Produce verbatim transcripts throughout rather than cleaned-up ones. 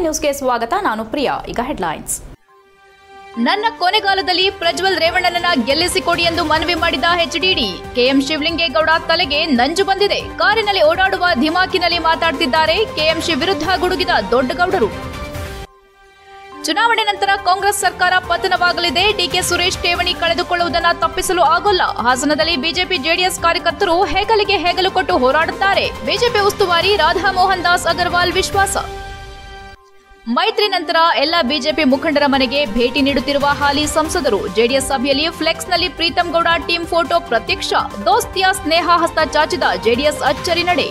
ನ್ಯೂಸ್ಗೆ ಸ್ವಾಗತ. ನಾನು ಪ್ರಿಯಾ. ಈಗ ಹೆಡ್ಲೈನ್ಸ್. ನನ್ನ ಕೊನೆಗಾಲದಲ್ಲಿ ಪ್ರಜ್ವಲ್ ರೇವಣ್ಣನನ್ನ ಗೆಲ್ಲಿಸಿಕೊಡಿ ಎಂದು ಮನವಿ ಮಾಡಿದ ಎಚ್ಡಿಡಿ. ಕೆಎಂ ಶಿವಲಿಂಗೇಗೌಡ ತಲೆಗೆ ನಂಜು ಬಂದಿದೆ. ಕಾರಿನಲ್ಲಿ ಓಡಾಡುವ ಧಿಮಾಕಿನಲ್ಲಿ ಮಾತಾಡ್ತಿದ್ದಾರೆ. ಕೆಎಂಶಿ ವಿರುದ್ಧ ಗುಡುಗಿದ ದೊಡ್ಡಗೌಡರು. ಚುನಾವಣೆ ನಂತರ ಕಾಂಗ್ರೆಸ್ ಸರ್ಕಾರ ಪತನವಾಗಲಿದೆ. ಡಿಕೆ ಸುರೇಶ್ ಠೇವಣಿ ಕಳೆದುಕೊಳ್ಳುವುದನ್ನು ತಪ್ಪಿಸಲು ಆಗೋಲ್ಲ. ಹಾಸನದಲ್ಲಿ ಬಿಜೆಪಿ ಜೆಡಿಎಸ್ ಕಾರ್ಯಕರ್ತರು ಹೆಗಲಿಗೆ ಹೆಗಲು ಕೊಟ್ಟು ಹೋರಾಡುತ್ತಾರೆ. ಬಿಜೆಪಿ ಉಸ್ತುವಾರಿ ರಾಧಾ ಮೋಹನ್ ದಾಸ್ ಅಗರ್ವಾಲ್ ವಿಶ್ವಾಸ. ಮೈತ್ರಿ ನಂತರ ಎಲ್ಲ ಬಿಜೆಪಿ ಮುಖಂಡರ ಮನೆಗೆ ಭೇಟಿ ನೀಡುತ್ತಿರುವ ಹಾಲಿ ಸಂಸದರು. ಜೆಡಿಎಸ್ ಸಭೆಯಲ್ಲಿ ಫ್ಲೆಕ್ಸ್ನಲ್ಲಿ ಪ್ರೀತಂ ಗೌಡ ಟೀಮ್ ಫೋಟೋ ಪ್ರತ್ಯಕ್ಷ. ದೋಸ್ತಿಯ ಸ್ನೇಹ ಹಸ್ತ ಚಾಚಿದ ಜೆಡಿಎಸ್ ಅಚ್ಚರಿ ನಡೆ.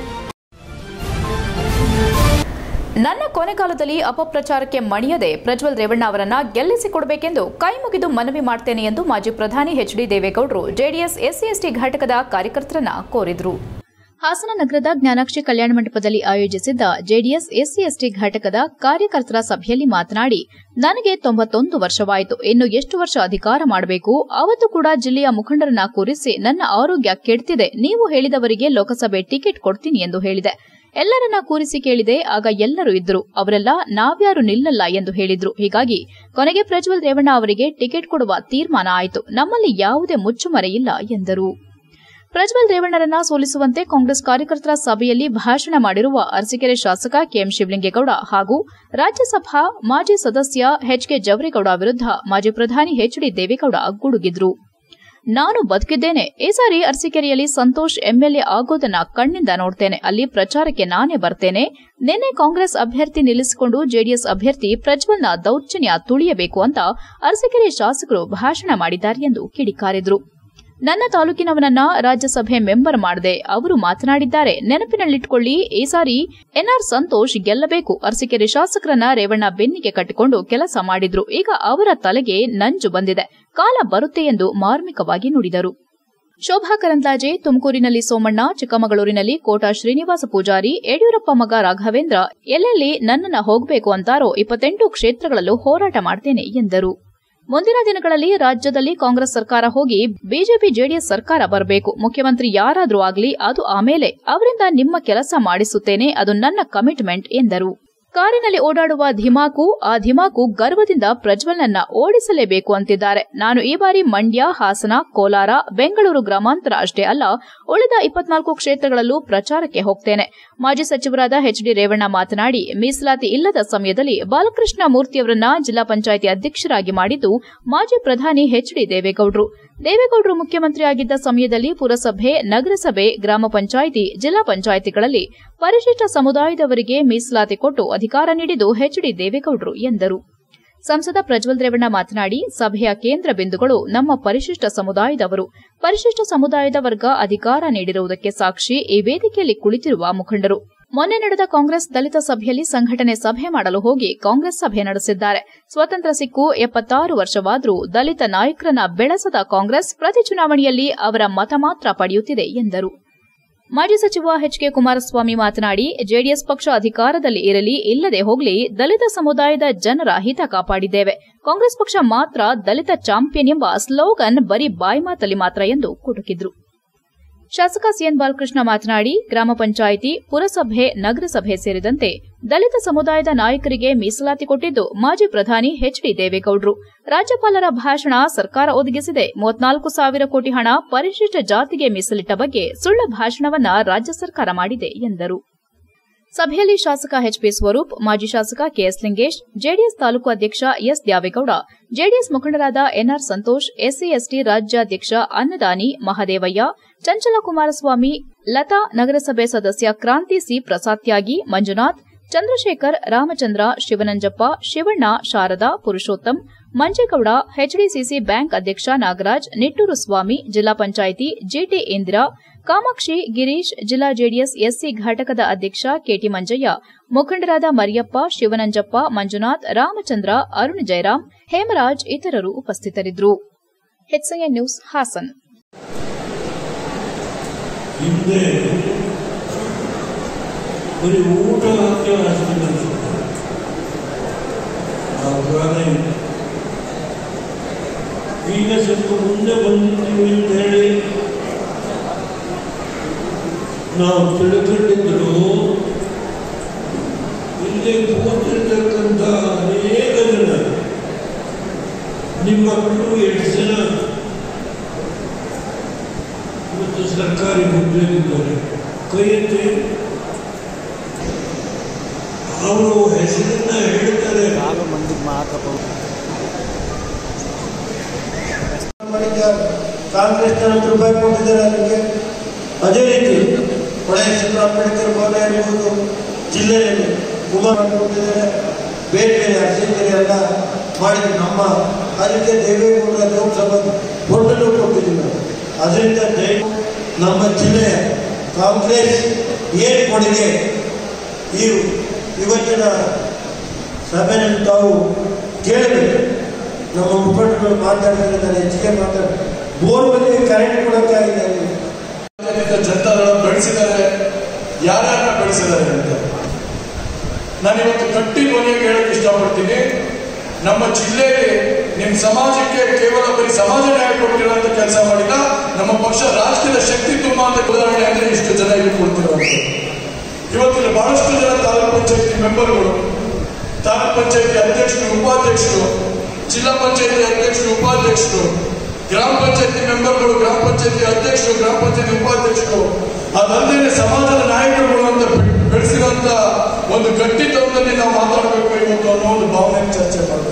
ನನ್ನ ಕೊನೆಗಾಲದಲ್ಲಿ ಅಪಪ್ರಚಾರಕ್ಕೆ ಮಣಿಯದೆ ಪ್ರಜ್ವಲ್ ರೇವಣ್ಣ ಅವರನ್ನ ಗೆಲ್ಲಿಸಿಕೊಡಬೇಕೆಂದು ಕೈಮುಗಿದು ಮನವಿ ಮಾಡ್ತೇನೆ ಎಂದು ಮಾಜಿ ಪ್ರಧಾನಿ ಎಚ್ ಡಿ ದೇವೇಗೌಡರು ಜೆಡಿಎಸ್ ಎಸ್ಸಿ ಎಸ್ಟಿ ಘಟಕದ ಕಾರ್ಯಕರ್ತರನ್ನ ಕೋರಿದರು. ಹಾಸನ ನಗರದ ಜ್ಞಾನಾಕ್ಷಿ ಕಲ್ಯಾಣ ಮಂಟಪದಲ್ಲಿ ಆಯೋಜಿಸಿದ್ದ ಜೆಡಿಎಸ್ ಎಸ್ಸಿ ಎಸ್ಟಿ ಘಟಕದ ಕಾರ್ಯಕರ್ತರ ಸಭೆಯಲ್ಲಿ ಮಾತನಾಡಿ, ನನಗೆ ತೊಂಬತ್ತೊಂದು ವರ್ಷವಾಯಿತು. ಇನ್ನು ಎಷ್ಟು ವರ್ಷ ಅಧಿಕಾರ ಮಾಡಬೇಕು? ಅವತ್ತು ಕೂಡ ಜಿಲ್ಲೆಯ ಮುಖಂಡರನ್ನ ಕೂರಿಸಿ ನನ್ನ ಆರೋಗ್ಯ ಕೆಡ್ತಿದೆ, ನೀವು ಹೇಳಿದವರಿಗೆ ಲೋಕಸಭೆ ಟಿಕೆಟ್ ಕೊಡ್ತೀನಿ ಎಂದು ಹೇಳಿದೆ. ಎಲ್ಲರನ್ನ ಕೂರಿಸಿ ಕೇಳಿದೆ. ಆಗ ಎಲ್ಲರೂ ಇದ್ದರು. ಅವರೆಲ್ಲ ನಾವ್ಯಾರು ನಿಲ್ಲಲ್ಲ ಎಂದು ಹೇಳಿದ್ರು. ಹೀಗಾಗಿ ಕೊನೆಗೆ ಪ್ರಜ್ವಲ್ ರೇವಣ್ಣ ಅವರಿಗೆ ಟಿಕೆಟ್ ಕೊಡುವ ತೀರ್ಮಾನ ಆಯಿತು. ನಮ್ಮಲ್ಲಿ ಯಾವುದೇ ಮುಚ್ಚುಮರೆ ಇಲ್ಲ ಎಂದರು. ಪ್ರಜ್ವಲ್ ರೇವಣ್ಣರನ್ನ ಸೋಲಿಸುವಂತೆ ಕಾಂಗ್ರೆಸ್ ಕಾರ್ಯಕರ್ತರ ಸಭೆಯಲ್ಲಿ ಭಾಷಣ ಮಾಡಿರುವ ಅರಸೀಕೆರೆ ಶಾಸಕ ಕೆಎಂ ಶಿವಲಿಂಗೇಗೌಡ ಹಾಗೂ ರಾಜ್ಯಸಭಾ ಮಾಜಿ ಸದಸ್ಯ ಎಚ್ ಕೆ ಜವರೇಗೌಡ ವಿರುದ್ಧ ಮಾಜಿ ಪ್ರಧಾನಿ ಎಚ್ ಡಿ ದೇವೇಗೌಡ ಗುಡುಗಿದ್ರು. ನಾನು ಬದುಕಿದ್ದೇನೆ. ಈ ಸಾರಿ ಅರಸೀಕೆರೆಯಲ್ಲಿ ಸಂತೋಷ್ ಎಂಎಲ್ಎ ಆಗೋದನ್ನ ಕಣ್ಣಿಂದ ನೋಡ್ತೇನೆ. ಅಲ್ಲಿ ಪ್ರಚಾರಕ್ಕೆ ನಾನೇ ಬರ್ತೇನೆ. ನಿನ್ನೆ ಕಾಂಗ್ರೆಸ್ ಅಭ್ಯರ್ಥಿ ನಿಲ್ಲಿಸಿಕೊಂಡು ಜೆಡಿಎಸ್ ಅಭ್ಯರ್ಥಿ ಪ್ರಜ್ವಲ್ನ ದೌರ್ಜನ್ಯ ತುಳಿಯಬೇಕು ಅಂತ ಅರಸೀಕೆರೆ ಶಾಸಕರು ಭಾಷಣ ಮಾಡಿದ್ದಾರೆ ಎಂದು ಕಿಡಿಕಾರಿದ್ರು. ನನ್ನ ತಾಲೂಕಿನವನನ್ನ ರಾಜ್ಯಸಭೆ ಮೆಂಬರ್ ಮಾಡದೆ ಅವರು ಮಾತನಾಡಿದ್ದಾರೆ. ನೆನಪಿನಲ್ಲಿಟ್ಟುಕೊಳ್ಳಿ, ಈ ಸಾರಿ ಎನ್ಆರ್ ಸಂತೋಷ್ ಗೆಲ್ಲಬೇಕು. ಅರಸೀಕೆರೆ ಶಾಸಕರನ್ನ ರೇವಣ್ಣ ಬೆನ್ನಿಗೆ ಕಟ್ಟಿಕೊಂಡು ಕೆಲಸ ಮಾಡಿದ್ರು. ಈಗ ಅವರ ತಲೆಗೆ ನಂಜು ಬಂದಿದೆ. ಕಾಲ ಬರುತ್ತೆ ಎಂದು ಮಾರ್ಮಿಕವಾಗಿ ನುಡಿದರು. ಶೋಭಾ ಕರಂದ್ಲಾಜೆ, ತುಮಕೂರಿನಲ್ಲಿ ಸೋಮಣ್ಣ, ಚಿಕ್ಕಮಗಳೂರಿನಲ್ಲಿ ಕೋಟಾ ಶ್ರೀನಿವಾಸ ಪೂಜಾರಿ, ಯಡಿಯೂರಪ್ಪ ಮಗ ರಾಘವೇಂದ್ರ ಎಲ್ಲೆಲ್ಲಿ ನನ್ನನ್ನ ಹೋಗಬೇಕು ಅಂತಾರೋ ಇಪ್ಪತ್ತೆಂಟು ಕ್ಷೇತ್ರಗಳಲ್ಲೂ ಹೋರಾಟ ಮಾಡ್ತೇನೆ ಎಂದರು. ಮುಂದಿನ ದಿನಗಳಲ್ಲಿ ರಾಜ್ಯದಲ್ಲಿ ಕಾಂಗ್ರೆಸ್ ಸರ್ಕಾರ ಹೋಗಿ ಬಿಜೆಪಿ ಜೆಡಿಎಸ್ ಸರ್ಕಾರ ಬರಬೇಕು. ಮುಖ್ಯಮಂತ್ರಿ ಯಾರಾದರೂ ಆಗಲಿ, ಅದು ಆಮೇಲೆ. ಅವರಿಂದ ನಿಮ್ಮ ಕೆಲಸ ಮಾಡಿಸುತ್ತೇನೆ, ಅದು ನನ್ನ ಕಮಿಟ್ಮೆಂಟ್ ಎಂದರು. ಕಾರಿನಲ್ಲಿ ಓಡಾಡುವ ಧಿಮಾಕು, ಆ ಧಿಮಾಕು ಗರ್ವದಿಂದ ಪ್ರಜ್ವಲ್ನನ್ನ ಓಡಿಸಲೇಬೇಕು ಅಂತಿದ್ದಾರೆ. ನಾನು ಈ ಬಾರಿ ಮಂಡ್ಯ, ಹಾಸನ, ಕೋಲಾರ, ಬೆಂಗಳೂರು ಗ್ರಾಮಾಂತರ ಅಷ್ಟೇ ಅಲ್ಲ, ಉಳಿದ ಇಪ್ಪತ್ನಾಲ್ಕು ಕ್ಷೇತ್ರಗಳಲ್ಲೂ ಪ್ರಚಾರಕ್ಕೆ ಹೋಗ್ತೇನೆ. ಮಾಜಿ ಸಚಿವರಾದ ಎಚ್ ಡಿ ರೇವಣ್ಣ ಮಾತನಾಡಿ, ಮೀಸಲಾತಿ ಇಲ್ಲದ ಸಮಯದಲ್ಲಿ ಬಾಲಕೃಷ್ಣ ಮೂರ್ತಿಯವರನ್ನ ಜಿಲ್ಲಾ ಪಂಚಾಯಿತಿ ಅಧ್ಯಕ್ಷರಾಗಿ ಮಾಡಿದ್ದು ಮಾಜಿ ಪ್ರಧಾನಿ ಎಚ್ ಡಿ ದೇವೇಗೌಡರು. ದೇವೇಗೌಡರು ಮುಖ್ಯಮಂತ್ರಿಯಾಗಿದ್ದ ಸಮಯದಲ್ಲಿ ಪುರಸಭೆ, ನಗರಸಭೆ, ಗ್ರಾಮ ಪಂಚಾಯಿತಿ, ಜಿಲ್ಲಾ ಪಂಚಾಯಿತಿಗಳಲ್ಲಿ ಪರಿಶಿಷ್ಟ ಸಮುದಾಯದವರಿಗೆ ಮೀಸಲಾತಿ ಕೊಟ್ಟು ಅಧಿಕಾರ ನೀಡಿದ್ದು ಎಚ್ ಡಿ ದೇವೇಗೌಡರು ಎಂದರು. ಸಂಸದ ಪ್ರಜ್ವಲ್ ರೇವಣ್ಣ ಮಾತನಾಡಿ, ಸಭೆಯ ಕೇಂದ್ರ ಬಿಂದುಗಳು ನಮ್ಮ ಪರಿಶಿಷ್ಟ ಸಮುದಾಯದವರು. ಪರಿಶಿಷ್ಟ ಸಮುದಾಯದ ವರ್ಗ ಅಧಿಕಾರ ನೀಡಿರುವುದಕ್ಕೆ ಸಾಕ್ಷಿ ಈ ವೇದಿಕೆಯಲ್ಲಿ ಕುಳಿತಿರುವ ಮುಖಂಡರು. ಮೊನ್ನೆ ನಡೆದ ಕಾಂಗ್ರೆಸ್ ದಲಿತ ಸಭೆಯಲ್ಲಿ ಸಂಘಟನೆ ಸಭೆ ಮಾಡಲು ಹೋಗಿ ಕಾಂಗ್ರೆಸ್ ಸಭೆ ನಡೆಸಿದ್ದಾರೆ. ಸ್ವತಂತ್ರ ಸಿಕ್ಕು ಎಪ್ಪತ್ತಾರು ವರ್ಷವಾದರೂ ದಲಿತ ನಾಯಕರನ್ನ ಬೆಳೆಸದ ಕಾಂಗ್ರೆಸ್ ಪ್ರತಿ ಚುನಾವಣೆಯಲ್ಲಿ ಅವರ ಮತ ಮಾತ್ರ ಪಡೆಯುತ್ತಿದೆ ಎಂದರು. ಮಾಜಿ ಸಚಿವ ಎಚ್ ಕೆ ಕುಮಾರಸ್ವಾಮಿ ಮಾತನಾಡಿ, ಜೆಡಿಎಸ್ ಪಕ್ಷ ಅಧಿಕಾರದಲ್ಲಿ ಇರಲಿ ಇಲ್ಲದೆ ಹೋಗಲಿ, ದಲಿತ ಸಮುದಾಯದ ಜನರ ಹಿತ ಕಾಪಾಡಿದ್ದೇವೆ. ಕಾಂಗ್ರೆಸ್ ಪಕ್ಷ ಮಾತ್ರ ದಲಿತ ಚಾಂಪಿಯನ್ ಎಂಬ ಸ್ಲೋಗನ್ ಬರೀ ಬಾಯ್ಮಾತಲ್ಲಿ ಮಾತ್ರ ಎಂದು ಕುಟುಕಿದ್ರು. ಶಾಸಕ ಸಿಎನ್ ಬಾಲಕೃಷ್ಣ ಮಾತನಾಡಿ, ಗ್ರಾಮ ಪಂಚಾಯಿತಿ, ಪುರಸಭೆ, ನಗರಸಭೆ ಸೇರಿದಂತೆ ದಲಿತ ಸಮುದಾಯದ ನಾಯಕರಿಗೆ ಮೀಸಲಾತಿ ಕೊಟ್ಟಿದ್ದು ಮಾಜಿ ಪ್ರಧಾನಿ ಎಚ್ ಡಿ ದೇವೇಗೌಡರು. ರಾಜ್ಯಪಾಲರ ಭಾಷಣ ಸರ್ಕಾರ ಒದಗಿಸಿದೆ. ಮೂವತ್ನಾಲ್ಕು ಸಾವಿರ ಕೋಟಿ ಹಣ ಪರಿಶಿಷ್ಟ ಜಾತಿಗೆ ಮೀಸಲಿಟ್ಟ ಬಗ್ಗೆ ಸುಳ್ಳು ಭಾಷಣವನ್ನ ರಾಜ್ಯ ಸರ್ಕಾರ ಮಾಡಿದೆ ಎಂದರು. ಸಭೆಯಲ್ಲಿ ಶಾಸಕ ಎಚ್ ಪಿ ಸ್ವರೂಪ್, ಮಾಜಿ ಶಾಸಕ ಕೆಎಸ್ ಲಿಂಗೇಶ್, ಜೆಡಿಎಸ್ ತಾಲೂಕು ಅಧ್ಯಕ್ಷ ಎಸ್ ದ್ಯಾವೇಗೌಡ, ಜೆಡಿಎಸ್ ಮುಖಂಡರಾದ ಎನ್ಆರ್ ಸಂತೋಷ್, ಎಸ್ಸಿ ಎಸ್ಟಿ ರಾಜ್ಯಾಧ್ಯಕ್ಷ ಅನ್ನದಾನಿ ಮಹದೇವಯ್ಯ, ಚಂಚಲ ಕುಮಾರಸ್ವಾಮಿ, ಲತಾ, ನಗರಸಭೆ ಸದಸ್ಯ Kranti C Prasad Tyagi, Manjunath, Chandrashekhar, Ramachandra, Shivananjappa, Shivanna, Sharada, Purushottam, Manjegowda, HDCC bank ಅಧ್ಯಕ್ಷ ನಾಗರಾಜ್, ನಿಟ್ಟೂರು ಸ್ವಾಮಿ, ಜಿಲ್ಲಾ ಪಂಚಾಯಿತಿ ಜಿಟಿ ಇಂದಿರಾ, ಕಾಮಾಕ್ಷಿ, ಗಿರೀಶ್, ಜಿಲ್ಲಾ ಜೆಡಿಎಸ್ ಎಸ್ಸಿ ಘಟಕದ ಅಧ್ಯಕ್ಷ ಕೆಟಿ ಮಂಜಯ್ಯ, ಮುಖಂಡರಾದ ಮರಿಯಪ್ಪ, ಶಿವನಂಜಪ್ಪ, ಮಂಜುನಾಥ್, ರಾಮಚಂದ್ರ, ಅರುಣ್ ಜಯರಾಮ್, ಹೇಮರಾಜ್ ಇತರರು ಉಪಸ್ಥಿತರಿದ್ದರು. HIN news Hassan. ಈಗ ಸ್ವಲ್ಪ ಮುಂದೆ ಬಂದಿದ್ದೀವಿ ಅಂತ ಹೇಳಿ ನಾವು ತಿಳ್ಕೊಂಡಿದ್ರು. ಇಲ್ಲಿ ಜೊತೆ ಕೂತಿರ್ತಕ್ಕಂಥ ಅನೇಕ ಜನ ನಿಮ್ಮ ಮಕ್ಕಳು ಎಷ್ಟು ಜನ ಇವತ್ತು ಸರ್ಕಾರಿ ಹುದ್ದೆಗಿದ್ದಾರೆ ಕೈ ಎತ್ತಿ. ಅವರು ಹೆಸರನ್ನ ಹೇಳ್ತಾರೆ. ಮಂದಿಗೆ ಮಾತ್ರ ಕಾಂಗ್ರೆಸ್ ಹತ್ತು ರೂಪಾಯಿ ಕೊಟ್ಟಿದ್ದಾರೆ ಅದಕ್ಕೆ. ಅದೇ ರೀತಿ ಹೊಳೆಶ್ವರ ಅಂಬೇಡ್ಕರ್ ಭವನ ಇರ್ಬೋದು, ಜಿಲ್ಲೆಯಲ್ಲಿ ಕುಮಾರ್ ಕೊಟ್ಟಿದ್ದಾರೆ, ಬೇರೆ ಬೇರೆ ಅರ್ಜಿಕೆರೆ ಎಲ್ಲ ಮಾಡಿದ್ವಿ. ನಮ್ಮ ಅದಕ್ಕೆ ದೇವೇಗೌಡರ ಲೋಕಸಭಾ ಹೋಟೆಲು ಕೊಟ್ಟಿದ್ದೀವಿ. ಅದರಿಂದ ನಮ್ಮ ಜಿಲ್ಲೆಯ ಕಾಂಗ್ರೆಸ್ ಏನು ಕೊಡುಗೆ ಈ ಇವತ್ತಿನ ಸಭೆಯಲ್ಲಿ ತಾವು ಕೇಳಬೇಕು. ನಮ್ಮ ಮುಖಂಡರು ಮಾತಾಡ್ತಾರೆ, ಹೆಚ್ಚಿಗೆ ಮಾತಾಡ ಬೋರ್ವೆಲ್ಗೆ ಕರೆಂಟ್ ಕೊಡೋಕ್ಕಾಗಿದೆ. ಜನತಾದಳ ಬೆಳೆಸಿದ್ದಾರೆ, ಯಾರ್ಯಾರನ್ನ ಬೆಳೆಸಿದ್ದಾರೆ ಅಂತ ನಾನಿವತ್ತು ಗಟ್ಟಿ ಧ್ವನಿಯಾಗಿ ಹೇಳಕ್ಕೆ ಇಷ್ಟಪಡ್ತೀನಿ. ನಮ್ಮ ಜಿಲ್ಲೆಯಲ್ಲಿ ನಿಮ್ಮ ಸಮಾಜಕ್ಕೆ ಕೇವಲ ಬರೀ ಸಮಾಜ ನ್ಯಾಯ ಕೊಟ್ಟಿರುವಂತ ಕೆಲಸ ಮಾಡಿದ ನಮ್ಮ ಪಕ್ಷ ರಾಜಕೀಯದ ಶಕ್ತಿ ತುಂಬ ಅಂತ ಉದಾಹರಣೆ ಅಂದ್ರೆ ಇಷ್ಟು ಜನ ಇಲ್ಲಿ ಕೊಡ್ತಿರುವಂತ. ಇವತ್ತಿನ ಬಹಳಷ್ಟು ಜನ ತಾಲೂಕ್ ಪಂಚಾಯತಿ ಮೆಂಬರ್ಗಳು, ತಾಲೂಕ್ ಪಂಚಾಯತಿ ಅಧ್ಯಕ್ಷರು, ಉಪಾಧ್ಯಕ್ಷರು, ಜಿಲ್ಲಾ ಪಂಚಾಯತಿ ಅಧ್ಯಕ್ಷರು, ಉಪಾಧ್ಯಕ್ಷರು, ಗ್ರಾಮ ಪಂಚಾಯತಿ ಮೆಂಬರ್ಗಳು, ಗ್ರಾಮ ಪಂಚಾಯತಿ ಅಧ್ಯಕ್ಷರು, ಗ್ರಾಮ ಪಂಚಾಯತಿ ಉಪಾಧ್ಯಕ್ಷರು, ಅದಲ್ಲದೆ ಸಮಾಜದ ನಾಯಕರುಗಳು ಅಂತ ಬೆಳೆಸಿರುವಂತ ಒಂದು ಗಟ್ಟಿತನದಲ್ಲಿ ನಾವು ಮಾತಾಡಬೇಕು ಇವತ್ತು ಅನ್ನೋ ಒಂದು ಭಾವನೆ ಚರ್ಚೆ ಮಾಡಬೇಕು.